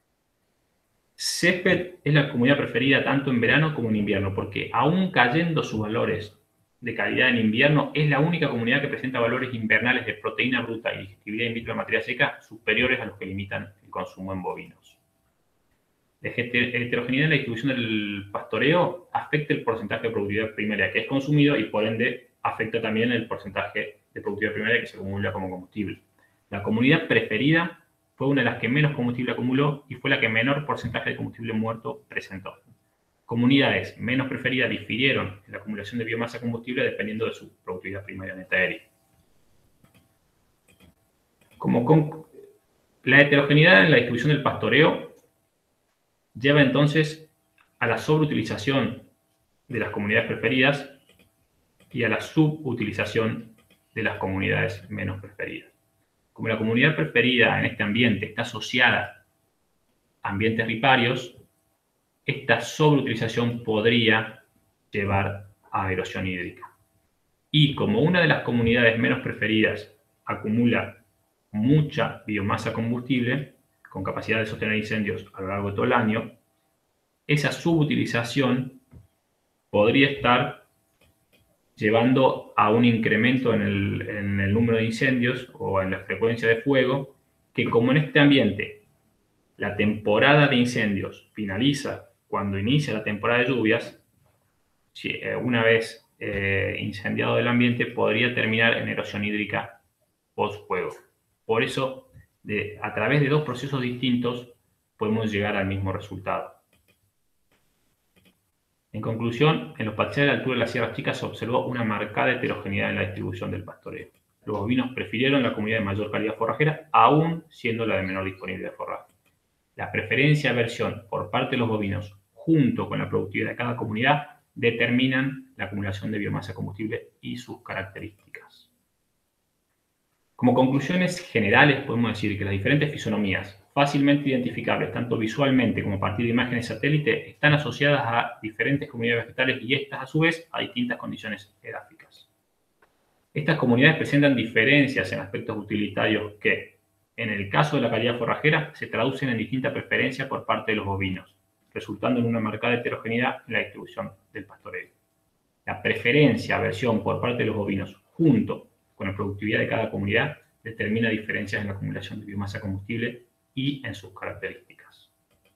Césped es la comunidad preferida tanto en verano como en invierno, porque aún cayendo sus valores de calidad en invierno, es la única comunidad que presenta valores invernales de proteína bruta y digestibilidad in vitro de materia seca superiores a los que limitan el consumo en bovinos. La heterogeneidad en la distribución del pastoreo afecta el porcentaje de productividad primaria que es consumido y por ende afecta también el porcentaje de productividad primaria que se acumula como combustible. La comunidad preferida fue una de las que menos combustible acumuló y fue la que menor porcentaje de combustible muerto presentó. Comunidades menos preferidas difirieron en la acumulación de biomasa combustible dependiendo de su productividad primaria neta aérea. La heterogeneidad en la distribución del pastoreo lleva entonces a la sobreutilización de las comunidades preferidas y a la subutilización de las comunidades menos preferidas. Como la comunidad preferida en este ambiente está asociada a ambientes riparios, esta sobreutilización podría llevar a erosión hídrica. Y como una de las comunidades menos preferidas acumula mucha biomasa combustible, con capacidad de sostener incendios a lo largo de todo el año, esa subutilización podría estar llevando a un incremento en el número de incendios o en la frecuencia de fuego, que como en este ambiente la temporada de incendios finaliza cuando inicia la temporada de lluvias, una vez incendiado el ambiente podría terminar en erosión hídrica post-fuego. Por eso, a través de dos procesos distintos, podemos llegar al mismo resultado. En conclusión, en los pastizales a la altura de las Sierras Chicas se observó una marcada heterogeneidad en la distribución del pastoreo. Los bovinos prefirieron la comunidad de mayor calidad forrajera, aún siendo la de menor disponibilidad de forraje. La preferencia de aversión por parte de los bovinos, junto con la productividad de cada comunidad, determinan la acumulación de biomasa combustible y sus características. Como conclusiones generales, podemos decir que las diferentes fisonomías, fácilmente identificables tanto visualmente como a partir de imágenes satélite, están asociadas a diferentes comunidades vegetales y estas, a su vez, a distintas condiciones edáficas. Estas comunidades presentan diferencias en aspectos utilitarios que, en el caso de la calidad forrajera, se traducen en distinta preferencia por parte de los bovinos, resultando en una marcada heterogeneidad en la distribución del pastoreo. La preferencia, aversión por parte de los bovinos, junto con la productividad de cada comunidad, determina diferencias en la acumulación de biomasa combustible y en sus características.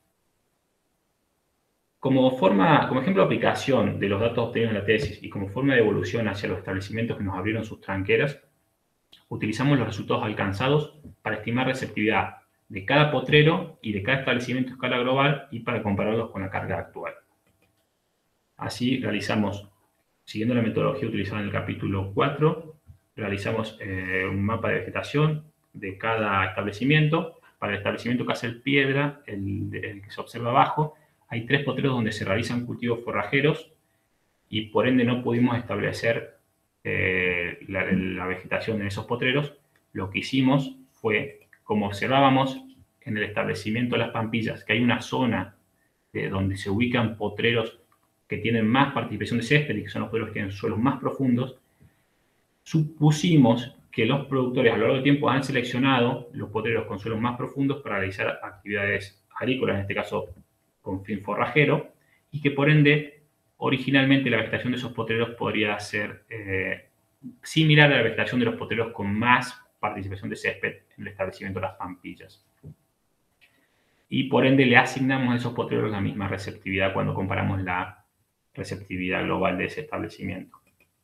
Como ejemplo de aplicación de los datos obtenidos en la tesis y como forma de evolución hacia los establecimientos que nos abrieron sus tranqueras, utilizamos los resultados alcanzados para estimar receptividad de cada potrero y de cada establecimiento a escala global y para compararlos con la carga actual. Así realizamos, siguiendo la metodología utilizada en el capítulo 4, realizamos un mapa de vegetación de cada establecimiento. Para el establecimiento Casas Piedra, el que se observa abajo, hay 3 potreros donde se realizan cultivos forrajeros y por ende no pudimos establecer la vegetación en esos potreros. Lo que hicimos fue, como observábamos en el establecimiento Las Pampillas, que hay una zona donde se ubican potreros que tienen más participación de césped y que son los potreros que tienen suelos más profundos, supusimos que los productores a lo largo del tiempo han seleccionado los potreros con suelos más profundos para realizar actividades agrícolas, en este caso con fin forrajero, y que por ende, originalmente la vegetación de esos potreros podría ser similar a la vegetación de los potreros con más participación de césped en el establecimiento Las Pampillas. Y por ende le asignamos a esos potreros la misma receptividad cuando comparamos la receptividad global de ese establecimiento.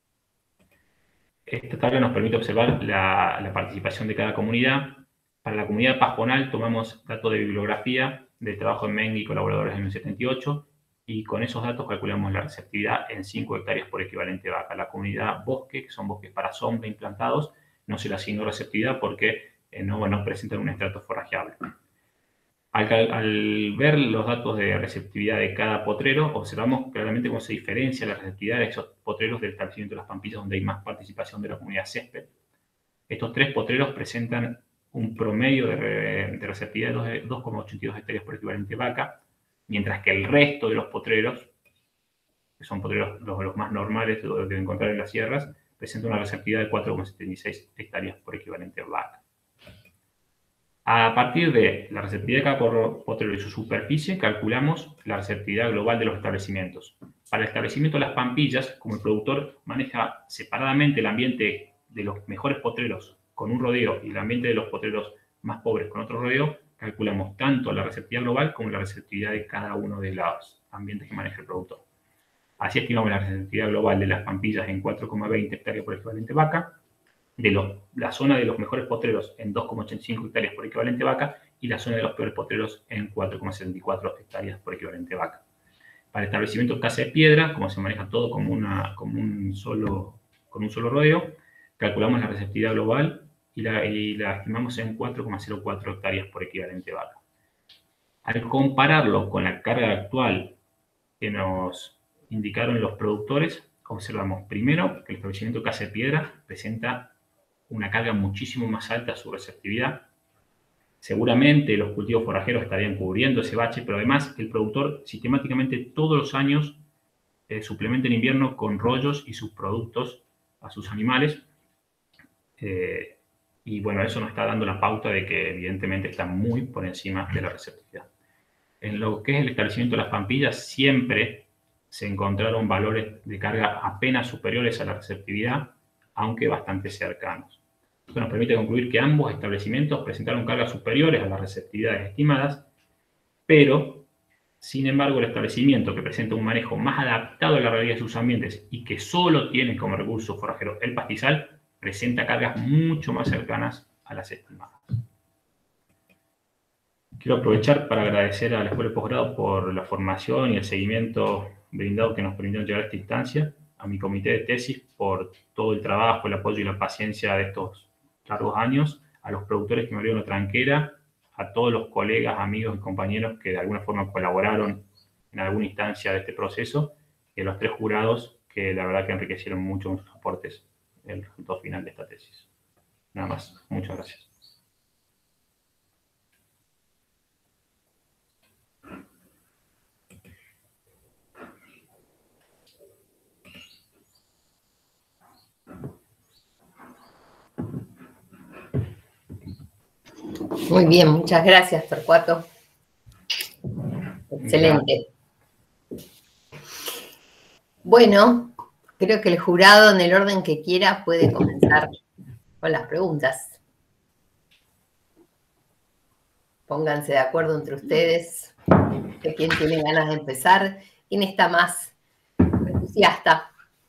Esta tabla nos permite observar la participación de cada comunidad. Para la comunidad pajonal tomamos datos de bibliografía del trabajo de Meng y colaboradores en el 78 y con esos datos calculamos la receptividad en 5 hectáreas por equivalente vaca. La comunidad bosque, que son bosques para sombra implantados, no se le asignó receptividad porque no presentan un estrato forrajeable. Al ver los datos de receptividad de cada potrero, observamos claramente cómo se diferencia la receptividad de esos potreros del establecimiento de Las Pampillas, donde hay más participación de la comunidad césped. Estos 3 potreros presentan un promedio de receptividad de 2,82 hectáreas por equivalente vaca, mientras que el resto de los potreros, que son potreros los más normales de encontrar en las sierras, presentan una receptividad de 4,76 hectáreas por equivalente vaca. A partir de la receptividad de cada potrero y su superficie, calculamos la receptividad global de los establecimientos. Para el establecimiento Las Pampillas, como el productor maneja separadamente el ambiente de los mejores potreros con un rodeo y el ambiente de los potreros más pobres con otro rodeo, calculamos tanto la receptividad global como la receptividad de cada uno de los ambientes que maneja el productor. Así estimamos la receptividad global de Las Pampillas en 4,20 hectáreas por equivalente vaca, de la zona de los mejores potreros en 2,85 hectáreas por equivalente vaca y la zona de los peores potreros en 4,74 hectáreas por equivalente vaca. Para el establecimiento Casa de Piedra, como se maneja todo con un solo rodeo, calculamos la receptividad global y la estimamos en 4,04 hectáreas por equivalente vaca. Al compararlo con la carga actual que nos indicaron los productores, observamos primero que el establecimiento Casa de Piedra presenta una carga muchísimo más alta a su receptividad. Seguramente los cultivos forrajeros estarían cubriendo ese bache, pero además el productor sistemáticamente todos los años suplementa en invierno con rollos y subproductos a sus animales. Y bueno, eso nos está dando la pauta de que evidentemente está muy por encima de la receptividad. En lo que es el establecimiento de Las Pampillas, siempre se encontraron valores de carga apenas superiores a la receptividad, aunque bastante cercanos. Esto nos permite concluir que ambos establecimientos presentaron cargas superiores a las receptividades estimadas, pero, sin embargo, el establecimiento que presenta un manejo más adaptado a la realidad de sus ambientes y que solo tiene como recurso forrajero el pastizal, presenta cargas mucho más cercanas a las estimadas. Quiero aprovechar para agradecer a la Escuela de Posgrado por la formación y el seguimiento brindado, que nos permitieron llegar a esta instancia, a mi comité de tesis por todo el trabajo, el apoyo y la paciencia de estos largos años, a los productores que me abrieron la tranquera, a todos los colegas, amigos y compañeros que de alguna forma colaboraron en alguna instancia de este proceso, y a los 3 jurados que la verdad que enriquecieron mucho con sus aportes en el resultado final de esta tesis. Nada más. Muchas gracias. Muy bien, muchas gracias, Torcuato. Excelente. Bueno, creo que el jurado, en el orden que quiera, puede comenzar con las preguntas. Pónganse de acuerdo entre ustedes de quién tiene ganas de empezar, quién está más entusiasta.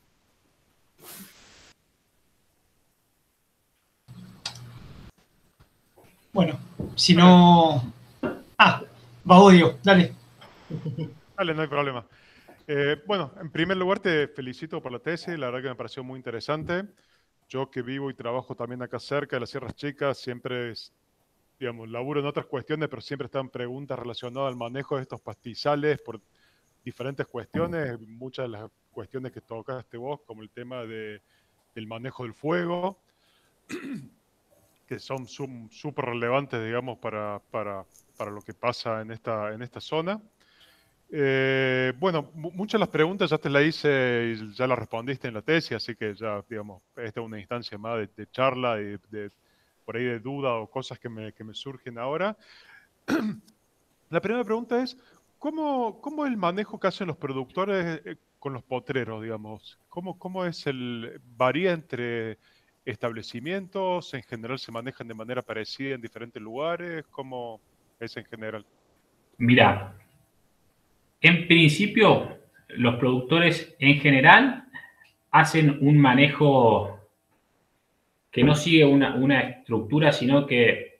Bueno, si no... va Odio, dale. Dale, no hay problema. Bueno, en primer lugar te felicito por la tesis, la verdad que me pareció muy interesante. Yo que vivo y trabajo también acá cerca de las Sierras Chicas, siempre, digamos, laburo en otras cuestiones, pero siempre están preguntas relacionadas al manejo de estos pastizales por diferentes cuestiones, muchas de las cuestiones que tocaste vos, como el tema del manejo del fuego, que son súper relevantes, digamos, para lo que pasa en esta zona. Bueno, muchas de las preguntas ya te las hice y ya las respondiste en la tesis, así que ya, digamos, esta es una instancia más de charla, por ahí de duda o cosas que me surgen ahora. La primera pregunta es, ¿cómo es el manejo que hacen los productores con los potreros, digamos? ¿Cómo es varía entre establecimientos? ¿En general se manejan de manera parecida en diferentes lugares? ¿Cómo es en general? Mira, en principio, los productores en general hacen un manejo que no sigue una estructura, sino que,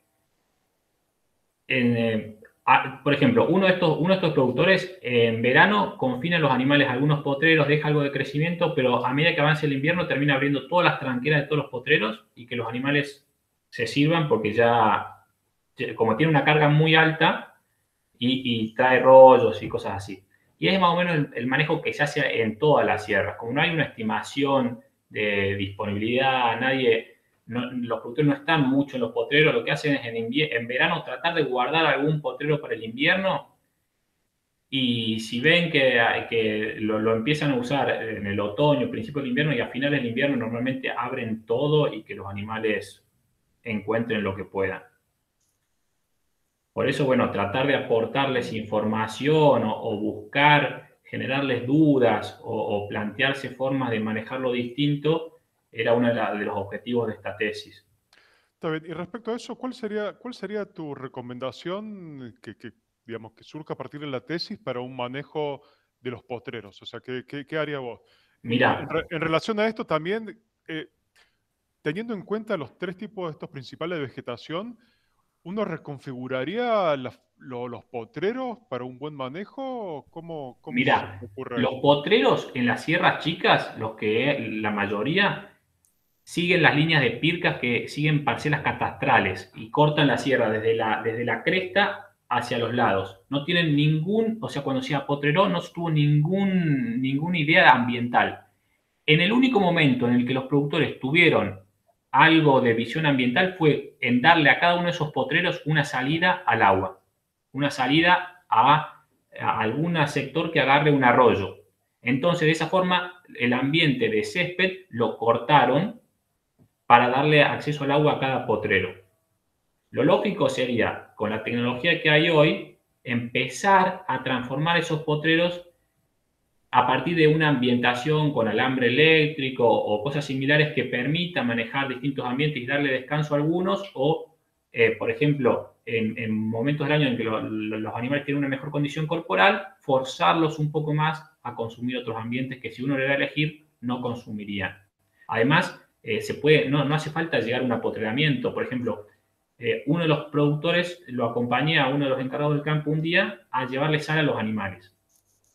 por ejemplo, uno de estos productores en verano confina los animales a algunos potreros, deja algo de crecimiento, pero a medida que avanza el invierno termina abriendo todas las tranqueras de todos los potreros y que los animales se sirvan porque ya como tiene una carga muy alta, y trae rollos y cosas así. Y es más o menos el manejo que se hace en todas las sierras. Como no hay una estimación de disponibilidad, los productores no están mucho en los potreros, lo que hacen es en verano tratar de guardar algún potrero para el invierno, y si ven que lo empiezan a usar en el otoño, principio del invierno y a finales del invierno, normalmente abren todo y que los animales encuentren lo que puedan. Por eso, bueno, tratar de aportarles información o buscar, generarles dudas o plantearse formas de manejarlo distinto era uno de los objetivos de esta tesis. Está bien. Y respecto a eso, ¿cuál sería tu recomendación digamos, que surja a partir de la tesis para un manejo de los potreros? O sea, ¿qué haría vos? Mira, En relación a esto también, teniendo en cuenta los 3 tipos de estos principales de vegetación, ¿uno reconfiguraría los potreros para un buen manejo? ¿Cómo se te ocurre los eso? potreros en las sierras chicas, la mayoría, siguen las líneas de pircas que siguen parcelas catastrales y cortan la sierra desde la cresta hacia los lados. No tienen o sea, cuando se apotreró no tuvo ninguna idea ambiental. En el único momento en el que los productores tuvieron algo de visión ambiental fue en darle a cada uno de esos potreros una salida al agua, una salida a algún sector que agarre un arroyo. Entonces, de esa forma, el ambiente de césped lo cortaron para darle acceso al agua a cada potrero. Lo lógico sería, con la tecnología que hay hoy, empezar a transformar esos potreros a partir de una ambientación con alambre eléctrico o cosas similares que permitan manejar distintos ambientes y darle descanso a algunos, o, por ejemplo, en momentos del año en que los animales tienen una mejor condición corporal, forzarlos un poco más a consumir otros ambientes que si uno le da a elegir, no consumirían. Además, no hace falta llegar a un apotreramiento. Por ejemplo, uno de los productores lo acompañé a uno de los encargados del campo un día a llevarle sal a los animales.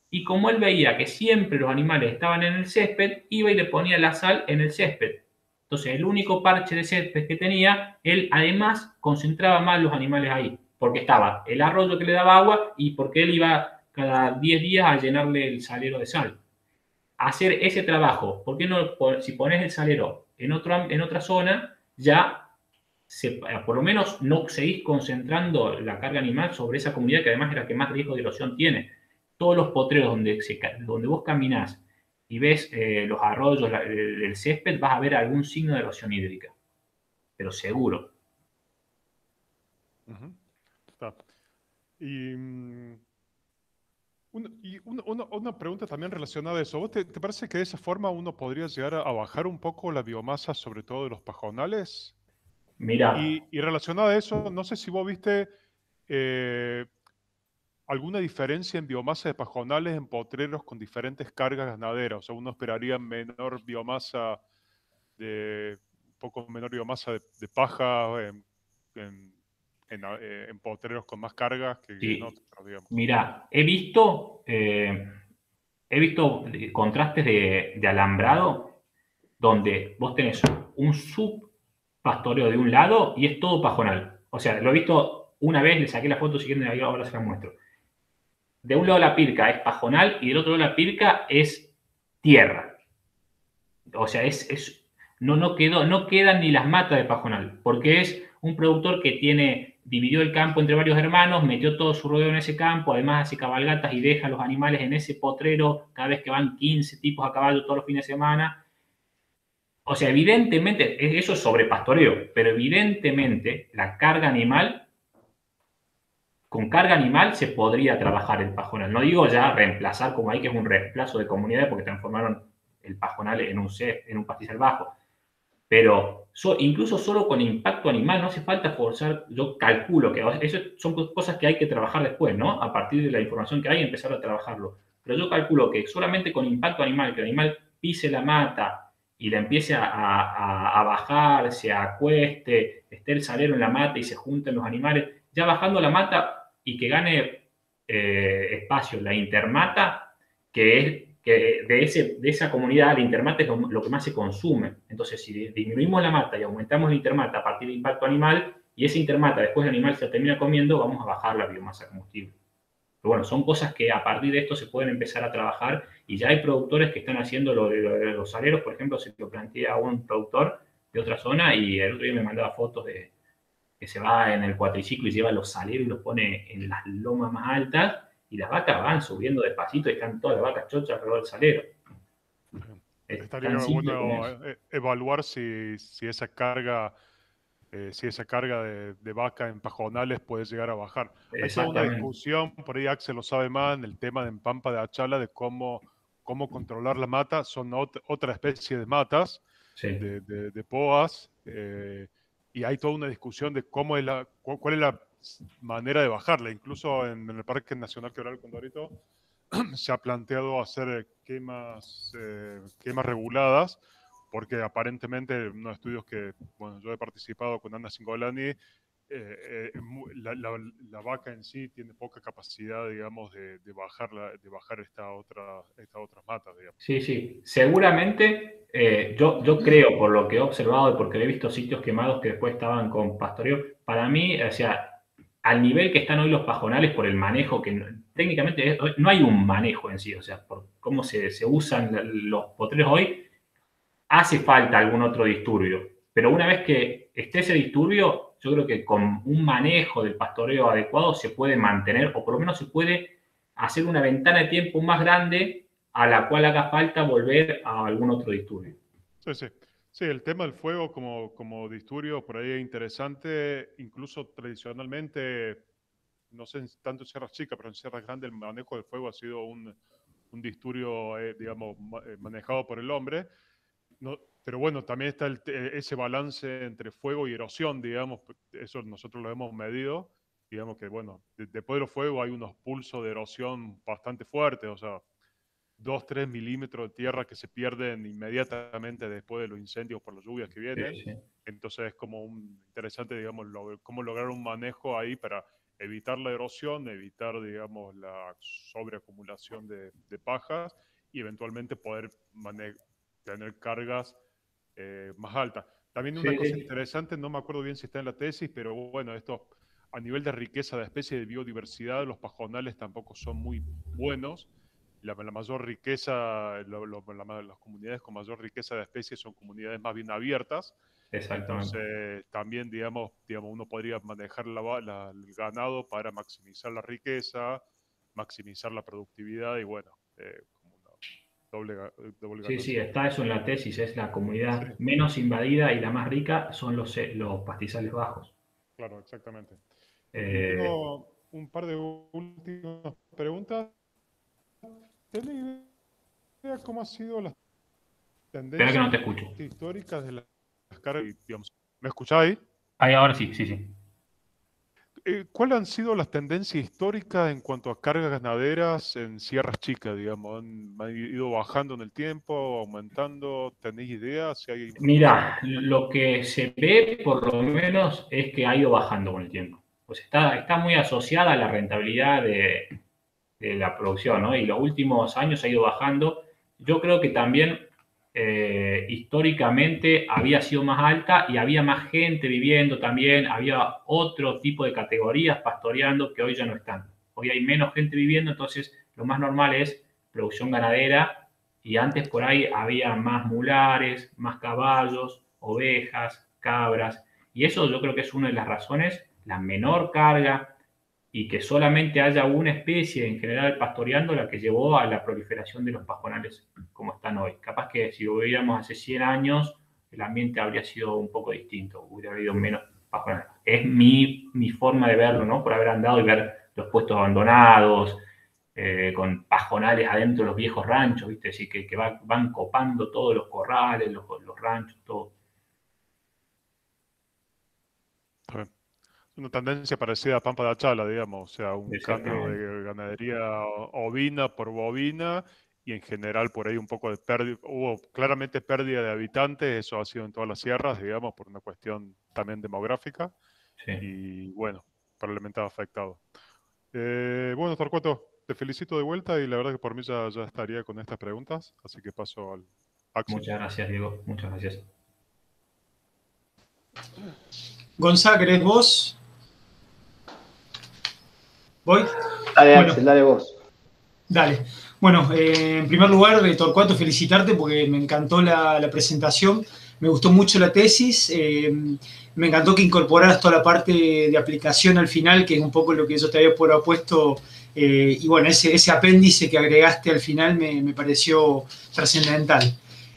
Y como él veía que siempre los animales estaban en el césped, iba y le ponía la sal en el césped. Entonces, el único parche de césped que tenía, él además concentraba más los animales ahí, porque estaba el arroyo que le daba agua y porque él iba cada 10 días a llenarle el salero de sal. Hacer ese trabajo, ¿por qué no? Si pones el salero en otra zona, ya por lo menos no seguís concentrando la carga animal sobre esa comunidad que además es la que más riesgo de erosión tiene. Todos los potreros donde vos caminás y ves los arroyos, el césped, vas a ver algún signo de erosión hídrica, pero seguro. Ujú. Está. Y, una pregunta también relacionada a eso. ¿Vos te parece que de esa forma uno podría llegar a bajar un poco la biomasa, sobre todo de los pajonales? Mira, Y relacionado a eso, no sé si vos viste eh, alguna diferencia en biomasa de pajonales en potreros con diferentes cargas ganaderas. O sea, uno esperaría menor biomasa un poco menor biomasa de paja en potreros con más cargas que en sí, otros, digamos. mira, he visto contrastes de alambrado donde vos tenés un subpastoreo de un lado y es todo pajonal. O sea, lo he visto una vez, le saqué la foto, siguiente ahora se la muestro. De un lado la pirca es pajonal y del otro lado la pirca es tierra. O sea, no quedan ni las matas de pajonal, porque es un productor que dividió el campo entre varios hermanos, metió todo su rodeo en ese campo, además hace cabalgatas y deja los animales en ese potrero cada vez que van 15 tipos a caballo todos los fines de semana. O sea, evidentemente, eso es sobrepastoreo, pero evidentemente con carga animal se podría trabajar el pajonal. No digo ya reemplazar como hay que es un reemplazo de comunidades porque transformaron el pajonal en un pastizal bajo. Pero incluso solo con impacto animal no hace falta forzar. Yo calculo que eso son cosas que hay que trabajar después, ¿no? A partir de la información que hay, empezar a trabajarlo. Pero yo calculo que solamente con impacto animal, que el animal pise la mata y la empiece a bajar, se acueste, esté el salero en la mata y se junten los animales, ya bajando la mata y que gane espacio la intermata, que de esa comunidad la intermata es lo que más se consume. Entonces, si disminuimos la mata y aumentamos la intermata a partir del impacto animal, y esa intermata después el animal se la termina comiendo, vamos a bajar la biomasa combustible. Pero bueno, son cosas que a partir de esto se pueden empezar a trabajar y ya hay productores que están haciendo lo de los saleros, por ejemplo, se lo plantea a un productor de otra zona y el otro día me mandaba fotos de que se va en el cuatriciclo y lleva los saleros y los pone en las lomas más altas y las vacas van subiendo despacito y están todas las vacas chochas alrededor del salero. Es Estaría tan simple como bueno eso. evaluar si esa carga, de vaca en pajonales puede llegar a bajar. Hay toda una Exactamente. discusión, por ahí Axel lo sabe más, en el tema de en Pampa de Achala, de cómo controlar la mata. Son otra especie de matas, Sí. de poas, y hay toda una discusión de cuál es la manera de bajarla. Incluso en el Parque Nacional Quebrada del Condorito se ha planteado hacer quemas reguladas, porque aparentemente en unos estudios que bueno, yo he participado con Ana Singolani, la vaca en sí tiene poca capacidad, digamos, de bajar estas otras matas, digamos. Sí, sí. Seguramente, yo creo, por lo que he observado y porque he visto sitios quemados que después estaban con pastoreo, para mí, o sea, al nivel que están hoy los pajonales por el manejo, que técnicamente no hay un manejo en sí, o sea, por cómo se usan los potreros hoy, hace falta algún otro disturbio. Pero una vez que esté ese disturbio, yo creo que con un manejo del pastoreo adecuado se puede mantener, o por lo menos se puede hacer una ventana de tiempo más grande a la cual haga falta volver a algún otro disturbio. Sí, sí. Sí, el tema del fuego como disturbio por ahí es interesante. Incluso tradicionalmente, no sé tanto en Sierras Chicas, pero en Sierras Grandes el manejo del fuego ha sido un disturbio, digamos, manejado por el hombre. No, pero bueno, también está ese balance entre fuego y erosión, digamos, eso nosotros lo hemos medido. Digamos que, bueno, después de los fuegos hay unos pulsos de erosión bastante fuertes, o sea, 2-3 milímetros de tierra que se pierden inmediatamente después de los incendios por las lluvias que Sí, vienen. sí. Entonces es como interesante, digamos, cómo lograr un manejo ahí para evitar la erosión, evitar, digamos, la sobreacumulación de pajas y eventualmente poder tener cargas más altas. También una cosa interesante, no me acuerdo bien si está en la tesis, pero bueno, esto a nivel de riqueza de especies de biodiversidad, los pajonales tampoco son muy buenos. La mayor riqueza, las comunidades con mayor riqueza de especies son comunidades más bien abiertas. Exactamente. Entonces, también, digamos, uno podría manejar el ganado para maximizar la riqueza, maximizar la productividad y, bueno, como una doble Sí, ganancia. sí, está eso en la tesis, es la comunidad Sí. menos invadida y la más rica son los pastizales bajos. Claro, exactamente. Tengo un par de últimas preguntas. ¿Tenés idea cómo han sido las Espera que no te tendencias escucho. históricas de las cargas? Digamos, ¿me escucháis? Ahí, ahora sí, sí, sí. ¿Cuáles han sido las tendencias históricas en cuanto a cargas ganaderas en sierras chicas, digamos? ¿Han ido bajando en el tiempo, aumentando? ¿Tenéis idea si hay información? Mira, lo que se ve por lo menos es que ha ido bajando con el tiempo. Pues está muy asociada a la rentabilidad de la producción, ¿no? Y los últimos años ha ido bajando. Yo creo que también históricamente había sido más alta y había más gente viviendo también, había otro tipo de categorías pastoreando que hoy ya no están. Hoy hay menos gente viviendo, entonces lo más normal es producción ganadera y antes por ahí había más mulares, más caballos, ovejas, cabras y eso yo creo que es una de las razones, la menor carga y que solamente haya una especie en general pastoreando la que llevó a la proliferación de los pajonales como están hoy. Capaz que si lo viéramos hace 100 años, el ambiente habría sido un poco distinto, hubiera habido menos pajonales. Es mi forma de verlo, ¿no? Por haber andado y ver los puestos abandonados, con pajonales adentro de los viejos ranchos, ¿viste? Así que van copando todos los corrales, los ranchos, todo. Una tendencia parecida a Pampa de Achala, digamos, o sea, un cambio Exactamente. de ganadería ovina por bovina y en general por ahí un poco de pérdida, hubo claramente pérdida de habitantes, eso ha sido en todas las sierras, digamos, por una cuestión también demográfica Sí. y bueno, probablemente ha afectado. Bueno, Torcuato, te felicito de vuelta y la verdad que por mí ya estaría con estas preguntas, así que paso al Axel. Muchas gracias, Diego, muchas gracias. Gonzalo, ¿querés vos? ¿Voy? Dale, Bueno. Axel, dale vos. Dale. Bueno, en primer lugar, Torcuato, felicitarte porque me encantó la presentación, me gustó mucho la tesis, me encantó que incorporaras toda la parte de aplicación al final, que es un poco lo que yo te había propuesto, y bueno, ese apéndice que agregaste al final me pareció trascendental.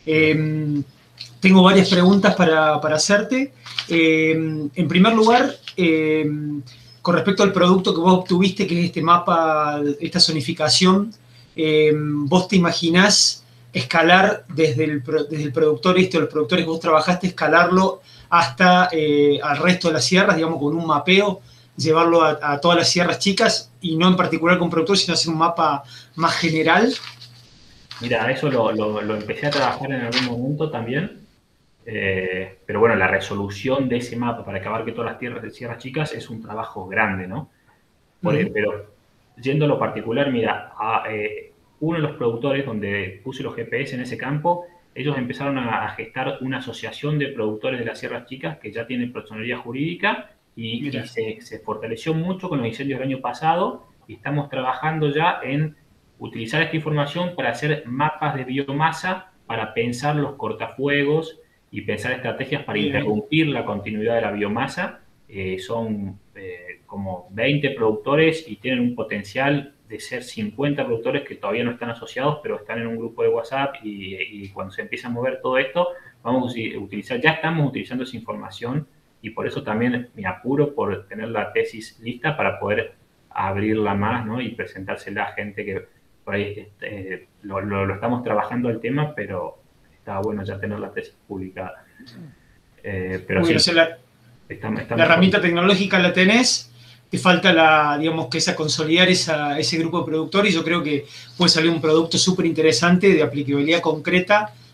Tengo varias preguntas para hacerte. En primer lugar, con respecto al producto que vos obtuviste, que es este mapa, esta zonificación, ¿vos te imaginás escalar desde el productor, los productores que vos trabajaste, escalarlo hasta al resto de las sierras, digamos, con un mapeo, llevarlo a todas las sierras chicas y no en particular con productores, sino hacer un mapa más general? Mira, eso lo empecé a trabajar en algún momento también, pero bueno, la resolución de ese mapa para que abarque todas las tierras de sierras chicas es un trabajo grande, ¿no? Pero yendo a lo particular, mira, uno de los productores donde puse los GPS en ese campo, ellos empezaron a gestar una asociación de productores de las sierras chicas que ya tienen personería jurídica y se fortaleció mucho con los incendios del año pasado y estamos trabajando ya en utilizar esta información para hacer mapas de biomasa, para pensar los cortafuegos y pensar estrategias para interrumpir la continuidad de la biomasa. Son como 20 productores y tienen un potencial de ser 50 productores que todavía no están asociados, pero están en un grupo de WhatsApp y cuando se empieza a mover todo esto, vamos a utilizar, ya estamos utilizando esa información y por eso también me apuro por tener la tesis lista para poder abrirla más, ¿no? Y presentársela a gente que por ahí lo estamos trabajando el tema, pero está bueno ya tener la tesis publicada. Pero sí, la herramienta tecnológica la tenés, te falta digamos que consolidar ese grupo de productores y yo creo que puede salir un producto súper interesante de aplicabilidad concreta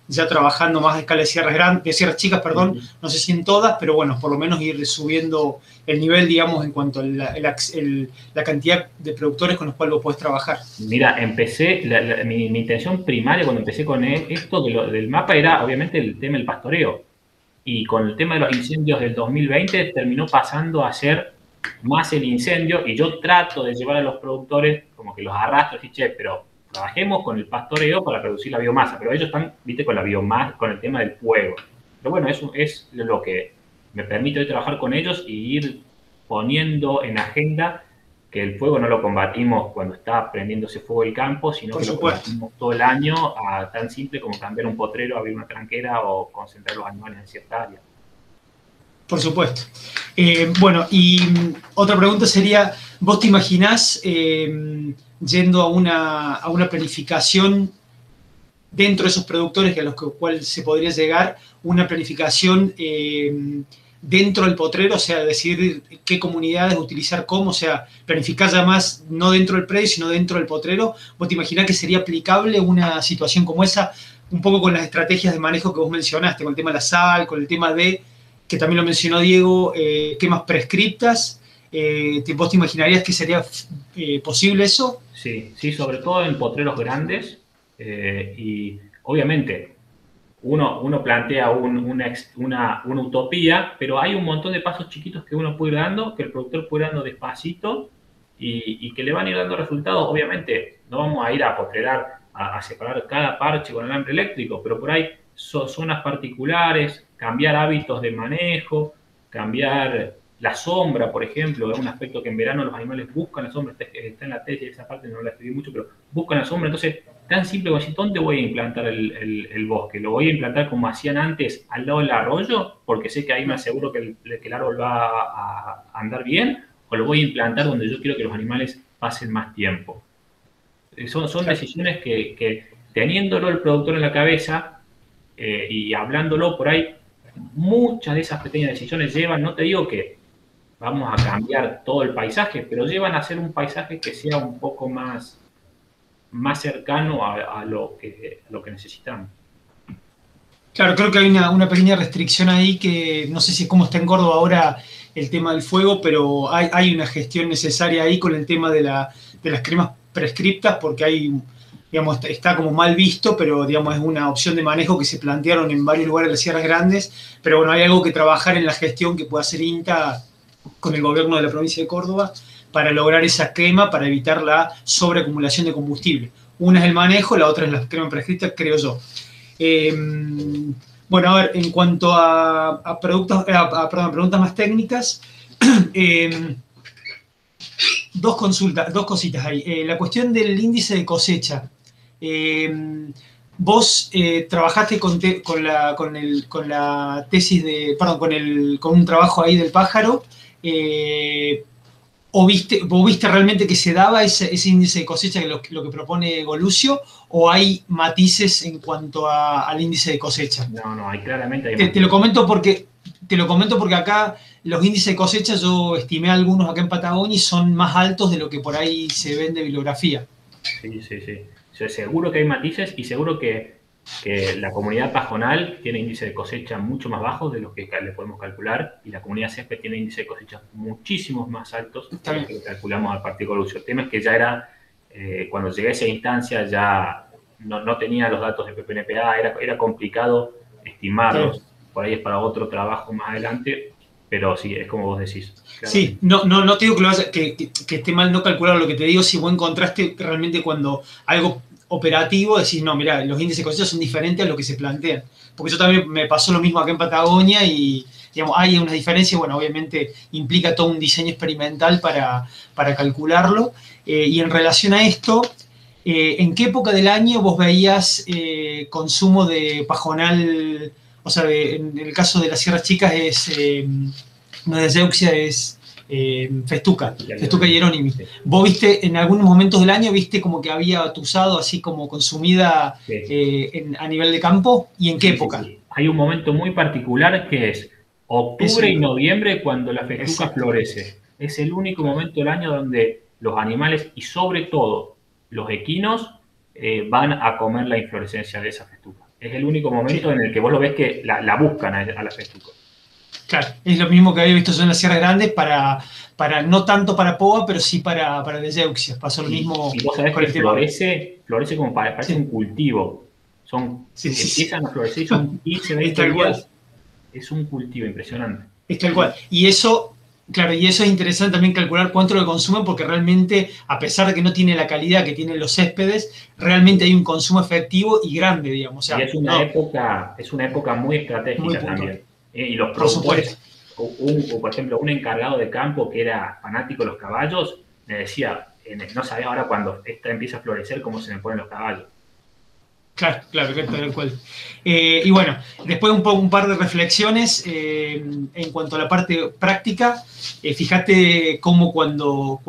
ya trabajando más a escala de sierras chicas, perdón, no sé si en todas, pero bueno, por lo menos ir subiendo el nivel, digamos, en cuanto a la cantidad de productores con los cuales vos podés trabajar. Mira, empecé, mi intención primaria cuando empecé con esto del mapa era obviamente el tema del pastoreo. Y con el tema de los incendios del 2020 terminó pasando a ser más el incendio, y yo trato de llevar a los productores, como que los arrastro, y che, pero trabajemos con el pastoreo para reducir la biomasa, pero ellos están, viste, con la biomasa, con el tema del fuego. Pero bueno, eso es lo que me permite hoy trabajar con ellos y ir poniendo en agenda que el fuego no lo combatimos cuando está prendiéndose fuego el campo, sino que lo combatimos todo el año, tan simple como cambiar un potrero, abrir una tranquera o concentrar los animales en cierta área. Por supuesto. Bueno, y otra pregunta sería, ¿vos te imaginás yendo a una planificación dentro de esos productores a los cuales se podría llegar, una planificación dentro del potrero, o sea, decidir qué comunidades utilizar cómo, o sea, planificar ya más no dentro del predio, sino dentro del potrero? ¿Vos te imaginás que sería aplicable una situación como esa, un poco con las estrategias de manejo que vos mencionaste, con el tema de la sal, con el tema de, que también lo mencionó Diego, quemas prescriptas? ¿Vos te imaginarías que sería posible eso? Sí, sí, sobre todo en potreros grandes, y obviamente uno plantea una utopía, pero hay un montón de pasos chiquitos que uno puede ir dando, que el productor puede ir dando despacito y que le van a ir dando resultados. Obviamente no vamos a ir a potrerar, a separar cada parche con alambre eléctrico, pero por ahí zonas particulares, cambiar hábitos de manejo, cambiar la sombra, por ejemplo, es un aspecto que en verano los animales buscan la sombra, está en la tesis, esa parte no la escribí mucho, pero buscan la sombra. Entonces, tan simple como decir, ¿dónde voy a implantar el bosque? ¿Lo voy a implantar como hacían antes, al lado del arroyo? Porque sé que ahí me aseguro que el árbol va a andar bien, o lo voy a implantar donde yo quiero que los animales pasen más tiempo. Son decisiones que teniéndolo el productor en la cabeza y hablándolo por ahí, muchas de esas pequeñas decisiones llevan, no te digo que vamos a cambiar todo el paisaje, pero llevan a ser un paisaje que sea un poco más cercano a lo que necesitamos. Claro, creo que hay una pequeña restricción ahí que no sé si es cómo está en Córdoba ahora el tema del fuego, pero hay una gestión necesaria ahí con el tema de las cremas prescriptas, porque hay, digamos, está como mal visto, pero digamos es una opción de manejo que se plantearon en varios lugares de las sierras grandes, pero bueno, hay algo que trabajar en la gestión que pueda hacer INTA con el gobierno de la provincia de Córdoba para lograr esa crema, para evitar la sobreacumulación de combustible. Una es el manejo, la otra es la crema prescrita, creo yo. Bueno, a ver, en cuanto a preguntas más técnicas, dos cositas ahí. La cuestión del índice de cosecha. Vos trabajaste con la tesis de, perdón, con un trabajo ahí del pájaro, ¿vos viste realmente que se daba ese índice de cosecha, lo que propone Golucio, o hay matices en cuanto al índice de cosecha? No, hay claramente. Te lo comento porque acá los índices de cosecha yo estimé algunos acá en Patagonia y son más altos de lo que por ahí se ven de bibliografía. Sí. Seguro que hay matices y seguro que la comunidad pajonal tiene índice de cosecha mucho más bajos de los que le podemos calcular, y la comunidad césped tiene índice de cosecha muchísimos más altos de los que calculamos a partir de Golucio. El tema es que ya era, cuando llegué a esa instancia ya no tenía los datos de PPNPA, era complicado estimarlos. Sí. Por ahí es para otro trabajo más adelante, pero sí, es como vos decís. Claro. Sí, no te digo que esté mal no calcular, lo que te digo, si vos encontraste realmente cuando algo operativo, decís, no, mira, los índices de cosecha son diferentes a lo que se plantean. Porque yo también me pasó lo mismo acá en Patagonia y, digamos, hay una diferencia, bueno, obviamente implica todo un diseño experimental para calcularlo. Y en relación a esto, ¿en qué época del año vos veías consumo de pajonal? O sea, en el caso de las sierras chicas no es de Euxia, es Festuca y Hierónimi. ¿Vos viste en algunos momentos del año, viste como que había tusado así como consumida a nivel de campo? ¿Y en qué época? Sí. Hay un momento muy particular que es octubre y noviembre, cuando la festuca florece. Es el único momento del año donde los animales, y sobre todo los equinos, van a comer la inflorescencia de esa festuca. Es el único momento en el que vos lo ves que la buscan a la festuca. Claro, es lo mismo que había visto yo en las Sierras Grandes no tanto para POA, pero sí para Deyeuxia. Pasó lo mismo y vos sabés con que el tema. florece como parece un cultivo. Empiezan a florecer y son 15, 20 días. Es un cultivo impresionante. Es tal cual. Y eso, claro, y eso es interesante también calcular cuánto lo consumen, porque realmente, a pesar de que no tiene la calidad que tienen los céspedes, realmente hay un consumo efectivo y grande, digamos. O sea, y es una época muy estratégica muy también. Y los por supuesto. productores, por ejemplo, un encargado de campo que era fanático de los caballos, me decía, no sabía ahora cuando esta empieza a florecer cómo se me ponen los caballos. Claro, tal cual. Y bueno, después un par de reflexiones en cuanto a la parte práctica. Fíjate cómo cuando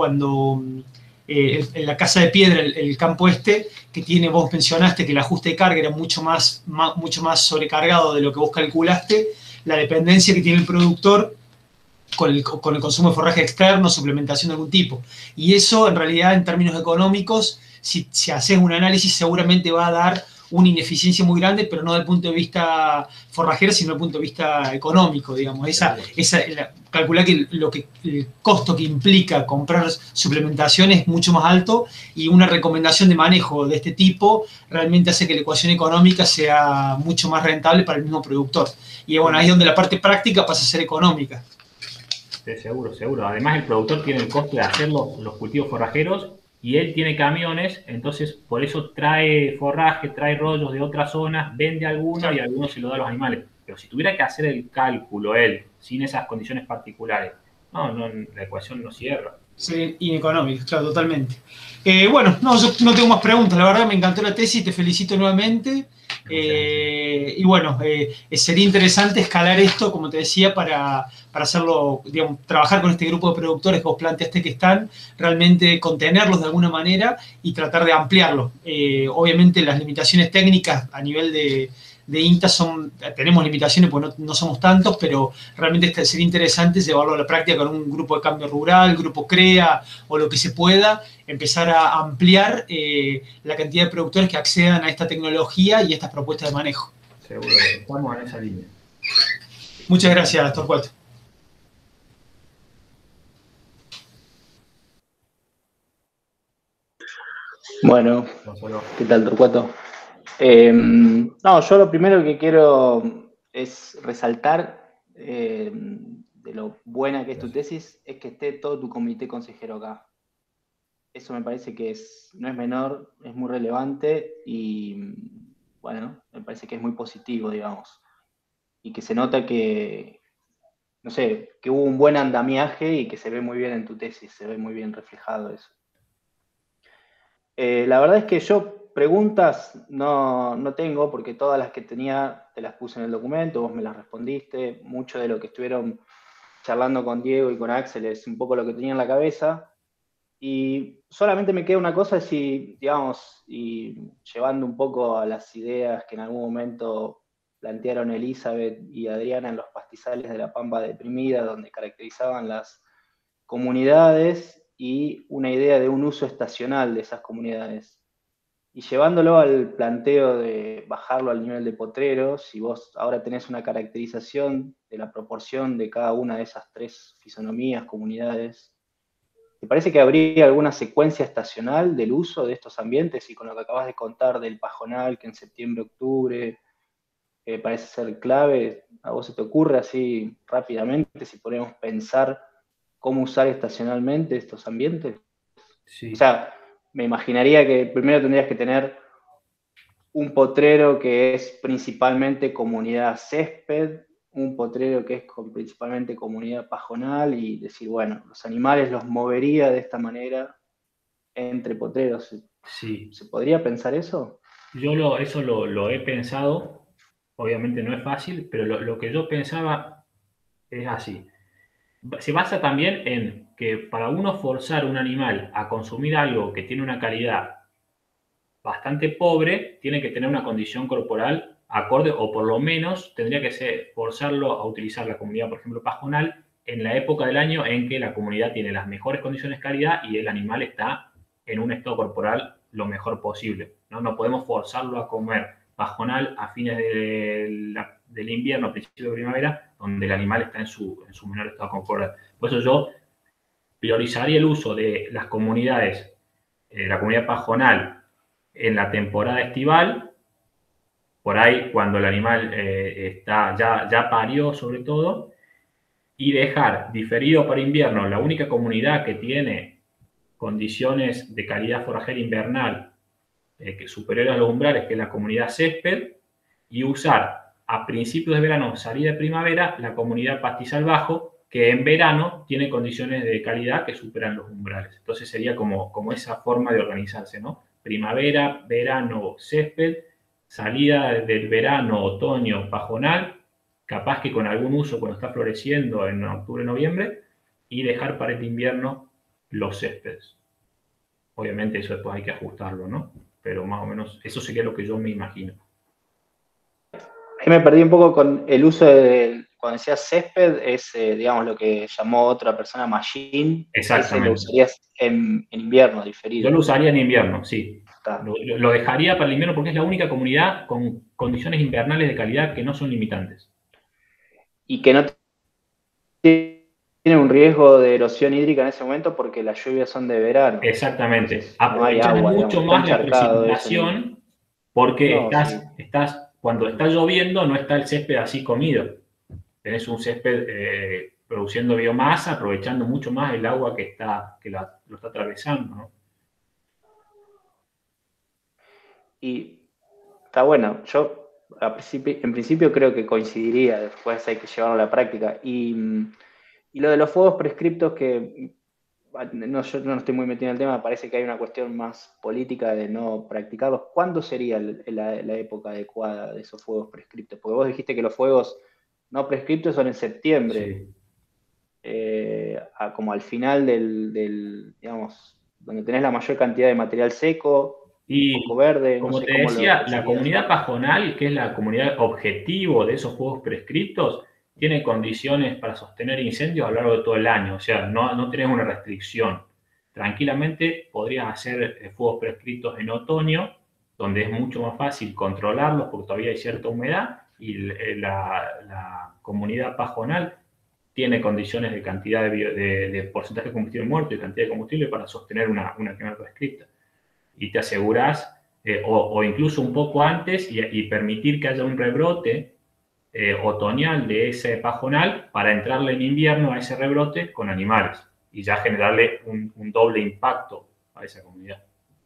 en la casa de piedra, el campo que tiene, vos mencionaste que el ajuste de carga era mucho más sobrecargado de lo que vos calculaste, la dependencia que tiene el productor con el consumo de forraje externo, suplementación de algún tipo. Y eso, en realidad, en términos económicos, si haces un análisis, seguramente va a dar una ineficiencia muy grande, pero no desde el punto de vista forrajero, sino desde el punto de vista económico, digamos. Calcular que el costo que implica comprar suplementación es mucho más alto, y una recomendación de manejo de este tipo realmente hace que la ecuación económica sea mucho más rentable para el mismo productor. Y bueno, ahí es donde la parte práctica pasa a ser económica. Sí, seguro. Además, el productor tiene el costo de hacer los cultivos forrajeros y él tiene camiones, entonces por eso trae forraje, trae rollos de otras zonas, vende algunos y algunos se lo da a los animales. Pero si tuviera que hacer el cálculo él, sin esas condiciones particulares, no, la ecuación no cierra. Sí, ineconómico, claro, totalmente. Bueno, yo no tengo más preguntas, la verdad me encantó la tesis, te felicito nuevamente. Y bueno, sería interesante escalar esto, como te decía, para hacerlo, digamos, trabajar con este grupo de productores que vos planteaste que están, realmente contenerlos de alguna manera y tratar de ampliarlo. Obviamente las limitaciones técnicas a nivel de INTA tenemos limitaciones porque no somos tantos, pero realmente sería interesante llevarlo a la práctica con un grupo de cambio rural, grupo CREA o lo que se pueda, empezar a ampliar la cantidad de productores que accedan a esta tecnología y a estas propuestas de manejo. Seguro, estamos en esa línea. Muchas gracias, Torcuato. Bueno, ¿qué tal, Torcuato? No, yo lo primero que quiero es resaltar de lo buena que es tu tesis, es que esté todo tu comité consejero acá. Eso me parece que no es menor, es muy relevante y, bueno, me parece que es muy positivo, digamos. Y que se nota que, no sé, que hubo un buen andamiaje y que se ve muy bien en tu tesis, se ve muy bien reflejado eso. La verdad es que yo preguntas no tengo, porque todas las que tenía te las puse en el documento, vos me las respondiste, mucho de lo que estuvieron charlando con Diego y con Axel es un poco lo que tenía en la cabeza, y solamente me queda una cosa, digamos, y llevando un poco a las ideas que en algún momento plantearon Elizabeth y Adriana en los pastizales de la Pampa deprimida, donde caracterizaban las comunidades y una idea de un uso estacional de esas comunidades. Y llevándolo al planteo de bajarlo al nivel de potrero, si vos ahora tenés una caracterización de la proporción de cada una de esas tres fisonomías, comunidades, ¿te parece que habría alguna secuencia estacional del uso de estos ambientes? Y con lo que acabas de contar del pajonal, que en septiembre, octubre, parece ser clave, ¿a vos se te ocurre así rápidamente si podemos pensar cómo usar estacionalmente estos ambientes? Sí. O sea, me imaginaría que primero tendrías que tener un potrero que es principalmente comunidad césped, un potrero que es principalmente comunidad pajonal, y decir, bueno, los animales los movería de esta manera entre potreros. Sí. ¿Se podría pensar eso? Eso lo he pensado, obviamente no es fácil, pero lo que yo pensaba es así. Se basa también en que para uno forzar un animal a consumir algo que tiene una calidad bastante pobre, tiene que tener una condición corporal acorde, o por lo menos tendría que ser forzarlo a utilizar la comunidad, por ejemplo, pajonal, en la época del año en que la comunidad tiene las mejores condiciones de calidad y el animal está en un estado corporal lo mejor posible. No podemos forzarlo a comer pajonal a fines del invierno, principio de primavera, donde el animal está en su menor estado corporal. Por eso yo priorizaría el uso de las comunidades, la comunidad pajonal en la temporada estival, por ahí cuando el animal ya parió sobre todo, y dejar diferido para invierno la única comunidad que tiene condiciones de calidad forrajera invernal superiores a los umbrales, que es la comunidad césped, y usar a principios de verano, salida de primavera, la comunidad pastizal bajo, que en verano tiene condiciones de calidad que superan los umbrales. Entonces sería como esa forma de organizarse, ¿no? Primavera, verano, césped, salida del verano, otoño, pajonal, capaz que con algún uso cuando está floreciendo en octubre, noviembre, y dejar para el invierno los céspedes. Obviamente eso después hay que ajustarlo, ¿no? Pero más o menos eso sería lo que yo me imagino. Ahí me perdí un poco con el uso cuando decías césped, es, digamos, lo que llamó otra persona machine. Exactamente. Ese lo usarías en invierno, diferido. Yo lo usaría en invierno, sí. Está. Lo dejaría para el invierno porque es la única comunidad con condiciones invernales de calidad que no son limitantes. Y que no tiene un riesgo de erosión hídrica en ese momento porque las lluvias son de verano. Exactamente. Entonces, no hay Aprovechar agua, mucho digamos, más la precipitación porque cuando está lloviendo no está el césped así comido. Tenés un césped produciendo biomasa, aprovechando mucho más el agua que lo está atravesando, ¿no? Y está bueno. Yo en principio creo que coincidiría, después hay que llevarlo a la práctica. Y lo de los fuegos prescriptos que yo no estoy muy metido en el tema, me parece que hay una cuestión más política de no practicarlos. ¿Cuándo sería la época adecuada de esos fuegos prescriptos? Porque vos dijiste que los fuegos no prescriptos son en septiembre, como al final digamos, donde tenés la mayor cantidad de material seco, y poco verde. Como no sé te cómo decía, lo la comunidad pajonal, que es la comunidad objetivo de esos fuegos prescriptos, tiene condiciones para sostener incendios a lo largo de todo el año, o sea, no tenés una restricción. Tranquilamente podrías hacer fuegos prescriptos en otoño, donde es mucho más fácil controlarlos porque todavía hay cierta humedad, y la comunidad pajonal tiene condiciones de cantidad de porcentaje de combustible muerto y cantidad de combustible para sostener una quema prescripta. Y te asegurás, o incluso un poco antes, y permitir que haya un rebrote otoñal de ese pajonal para entrarle en invierno a ese rebrote con animales y ya generarle un doble impacto a esa comunidad.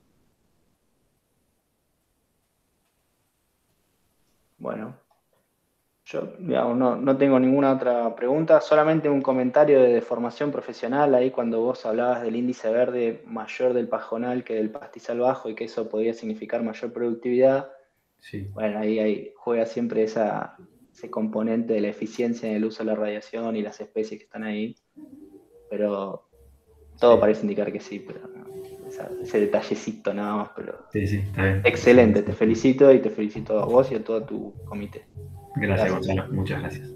Bueno, yo digamos, no tengo ninguna otra pregunta, solamente un comentario de formación profesional ahí cuando vos hablabas del índice verde mayor del pajonal que del pastizal bajo y que eso podría significar mayor productividad. Sí. Bueno, ahí juega siempre ese componente de la eficiencia en el uso de la radiación y las especies que están ahí, pero todo parece indicar que sí, pero ese detallecito nada más, pero sí, está bien. Excelente, te felicito y te felicito a vos y a todo tu comité. Gracias, Gonzalo, muchas gracias.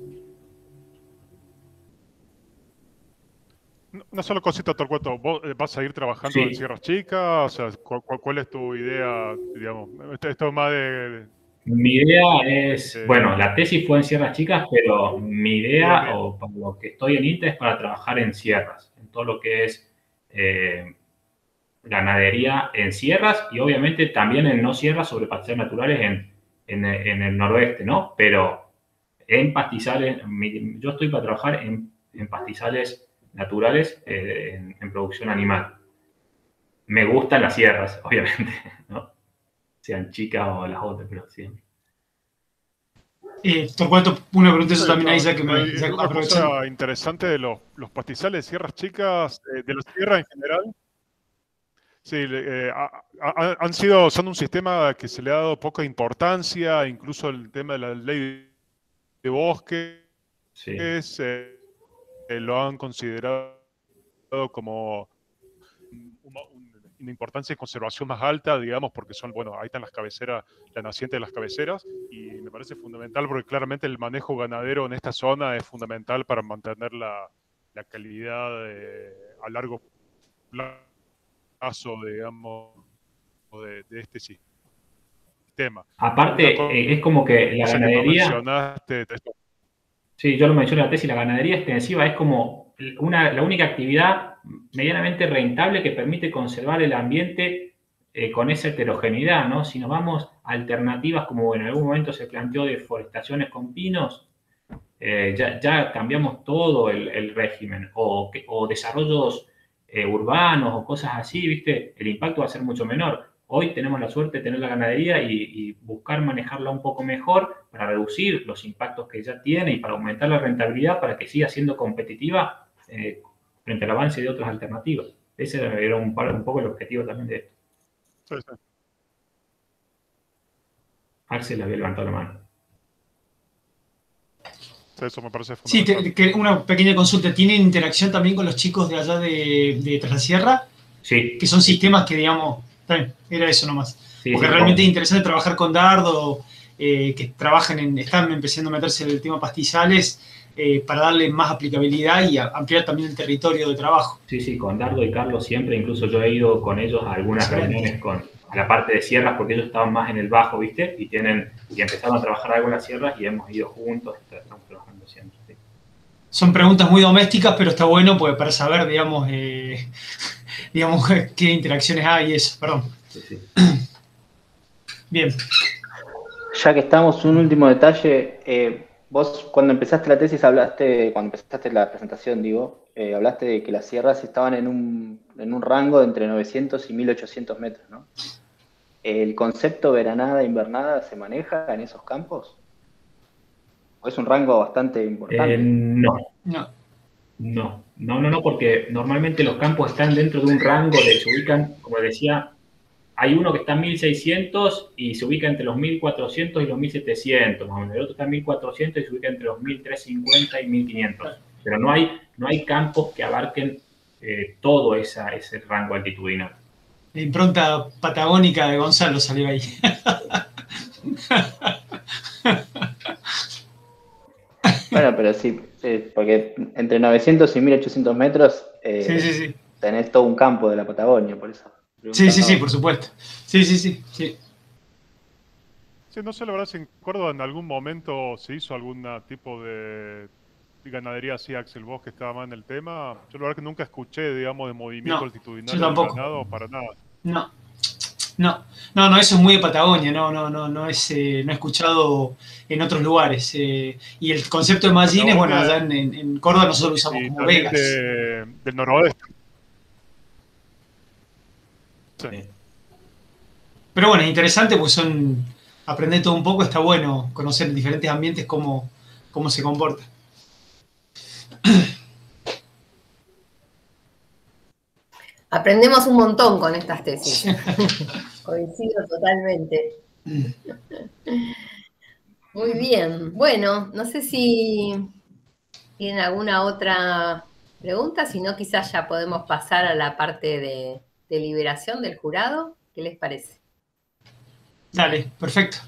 Una sola cosita, Torcuato. ¿Vos vas a ir trabajando en Sierras Chicas? O sea, ¿cuál es tu idea, digamos? Esto más de... Mi idea es, bueno, la tesis fue en Sierras Chicas, pero mi idea, bien. o para lo que estoy en INTA, es para trabajar en sierras, en todo lo que es ganadería en sierras y obviamente también en no sierras sobre pastizales naturales en el noroeste, ¿no? Pero en pastizales, yo estoy para trabajar en pastizales naturales en producción animal. Me gustan las sierras, obviamente, ¿no? Sean chicas o las otras, pero siempre. Torcuato, una pregunta eso también ahí, ya que me una cosa interesante de los pastizales de Sierras Chicas, de la sierra en general. Sí, son un sistema que se le ha dado poca importancia, incluso el tema de la ley de bosques, sí. Lo han considerado como una importancia de conservación más alta, digamos, porque ahí están las cabeceras, la naciente de las cabeceras, y me parece fundamental porque claramente el manejo ganadero en esta zona es fundamental para mantener la calidad a largo plazo, digamos, de este sistema. tema. Aparte, es como que la Cosa que no ganadería... mencionaste, Sí, yo lo mencioné en la tesis, la ganadería extensiva es como la única actividad medianamente rentable que permite conservar el ambiente con esa heterogeneidad, ¿no? Si nos vamos a alternativas como en algún momento se planteó deforestaciones con pinos, ya cambiamos todo el régimen, o desarrollos urbanos o cosas así, ¿viste? El impacto va a ser mucho menor. Hoy tenemos la suerte de tener la ganadería y buscar manejarla un poco mejor para reducir los impactos que ya tiene y para aumentar la rentabilidad para que siga siendo competitiva frente al avance de otras alternativas. Ese era un poco el objetivo también de esto. Sí, sí. Axel había levantado la mano. Eso me parece Sí, fundamental. una pequeña consulta. ¿Tienen interacción también con los chicos de allá de Tras la Sierra? Sí. Que son sistemas que, digamos, era eso nomás. Sí, porque sí, realmente es interesante trabajar con Dardo, que están empezando a meterse en el tema pastizales para darle más aplicabilidad y ampliar también el territorio de trabajo. Sí, sí, con Dardo y Carlos siempre, incluso yo he ido con ellos a algunas Excelente. reuniones a la parte de sierras, porque ellos estaban más en el bajo, ¿viste? Y empezaron a trabajar algo en las sierras y hemos ido juntos, estamos trabajando siempre. ¿Sí? Son preguntas muy domésticas, pero está bueno pues, para saber, digamos, qué interacciones hay y eso. Perdón. Sí, sí. Bien. Ya que estamos, un último detalle. Vos cuando empezaste la tesis cuando empezaste la presentación, hablaste de que las sierras estaban en un rango de entre 900 y 1800 metros, ¿no? ¿El concepto veranada, invernada se maneja en esos campos? ¿O es un rango bastante importante? No, porque normalmente los campos están dentro de un rango se ubican, como decía, hay uno que está en 1600 y se ubica entre los 1400 y los 1700, más o menos. El otro está en 1400 y se ubica entre los 1350 y 1500. Pero no hay campos que abarquen todo ese rango altitudinal. La impronta patagónica de Gonzalo salió ahí. Bueno, pero sí, porque entre 900 y 1800 metros sí. tenés todo un campo de la Patagonia, por eso. Sí, por supuesto. Sí. Sí, no sé, la verdad, si en Córdoba en algún momento se hizo algún tipo de ganadería así, Axel, vos que estaba más en el tema. Yo la verdad que nunca escuché, digamos, de movimiento altitudinal del ganado para nada. No, eso es muy de Patagonia, no he escuchado en otros lugares. Y el concepto de mallines, bueno, allá en Córdoba nosotros lo usamos como vegas. Del noroeste. Sí. Pero bueno, es interesante porque aprender todo un poco, está bueno conocer en diferentes ambientes cómo se comporta. Aprendemos un montón con estas tesis. Coincido totalmente. Muy bien. Bueno, no sé si tienen alguna otra pregunta, si no quizás ya podemos pasar a la parte de deliberación del jurado. ¿Qué les parece? Dale, perfecto.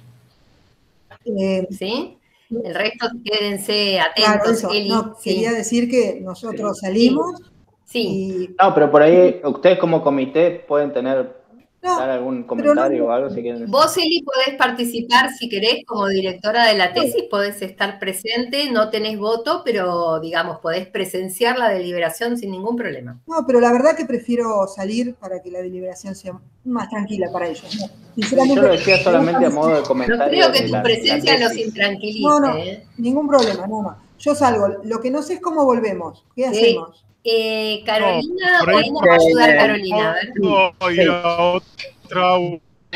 ¿Sí? El resto quédense atentos. Claro, Eli, no, quería decir que nosotros salimos. Sí. No, pero por ahí ustedes como comité pueden dar algún comentario o algo si quieren decir. Vos, Eli, podés participar si querés como directora de la tesis, podés estar presente, no tenés voto, pero digamos, podés presenciar la deliberación sin ningún problema. No, pero la verdad que prefiero salir para que la deliberación sea más tranquila para ellos. ¿No? Sinceramente, yo lo decía solamente a modo de comentario. No creo que tu presencia los intranquilice. No, ningún problema, no. Yo salgo. Lo que no sé es cómo volvemos. ¿Qué hacemos? Carolina, ahí nos va a ayudar Carolina. Ir a otra aula.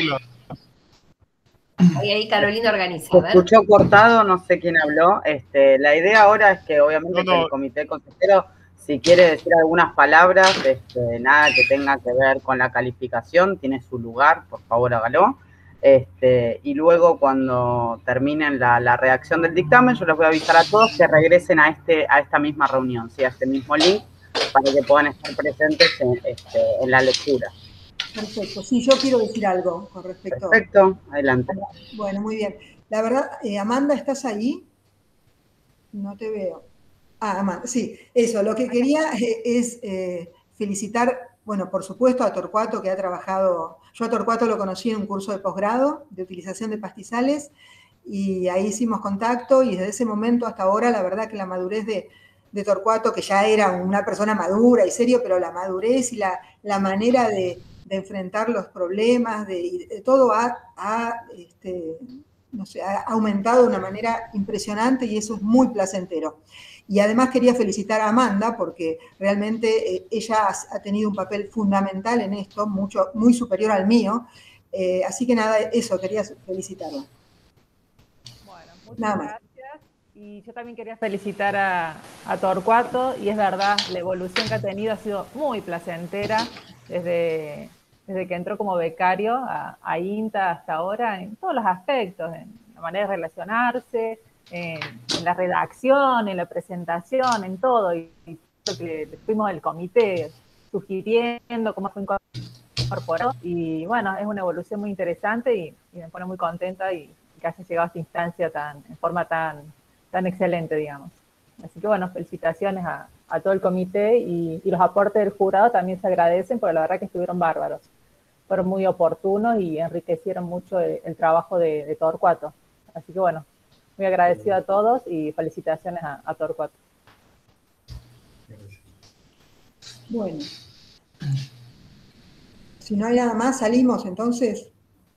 Ahí Carolina organiza. Se escuchó cortado, no sé quién habló. La idea ahora es que obviamente que el comité consejero, si quiere decir algunas palabras, nada que tenga que ver con la calificación, tiene su lugar, por favor hágalo. Y luego cuando terminen la redacción del dictamen, yo les voy a avisar a todos que regresen a esta misma reunión, ¿sí? A este mismo link, para que puedan estar presentes en la lectura. Perfecto. Sí, yo quiero decir algo con respecto. Perfecto, adelante. Bueno, muy bien. La verdad, Amanda, ¿estás ahí? No te veo. Amanda, sí, eso. Lo que quería es felicitar bueno, por supuesto a Torcuato, que ha trabajado, yo a Torcuato lo conocí en un curso de posgrado de utilización de pastizales, y ahí hicimos contacto, y desde ese momento hasta ahora, la verdad que la madurez de Torcuato, que ya era una persona madura y serio, pero la madurez y la manera de enfrentar los problemas, de todo no sé, ha aumentado de una manera impresionante, y eso es muy placentero. Y además quería felicitar a Amanda, porque realmente ella ha tenido un papel fundamental en esto, muy superior al mío. Así que nada, eso, quería felicitarla. Bueno, muchas gracias. Y yo también quería felicitar a Torcuato, y es verdad, la evolución que ha tenido ha sido muy placentera desde que entró como becario a INTA hasta ahora, en todos los aspectos, en la manera de relacionarse, en la redacción, en la presentación, en todo, y lo que fuimos del comité sugiriendo, cómo fue incorporado, y bueno, es una evolución muy interesante, y me pone muy contenta y que haya llegado a esta instancia en forma tan excelente, digamos. Así que bueno, felicitaciones a todo el comité, y los aportes del jurado también se agradecen, porque la verdad que estuvieron bárbaros. Fueron muy oportunos y enriquecieron mucho el trabajo de Torcuato. Así que bueno, muy agradecido a todos y felicitaciones a Torcuato. Bueno, si no hay nada más, salimos entonces.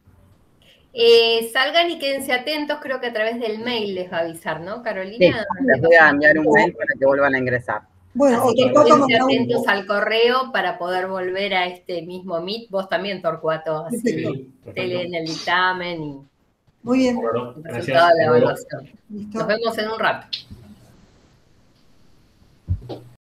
Salgan y quédense atentos, creo que a través del mail les va a avisar, ¿no, Carolina? Sí, les voy a enviar un mail para que vuelvan a ingresar. Bueno, así que Torcuato quédense atentos al correo para poder volver a este mismo Meet. Vos también, Torcuato, así te leen el dictamen y muy bien. El resultado de la evaluación. Listo. Nos vemos en un rato.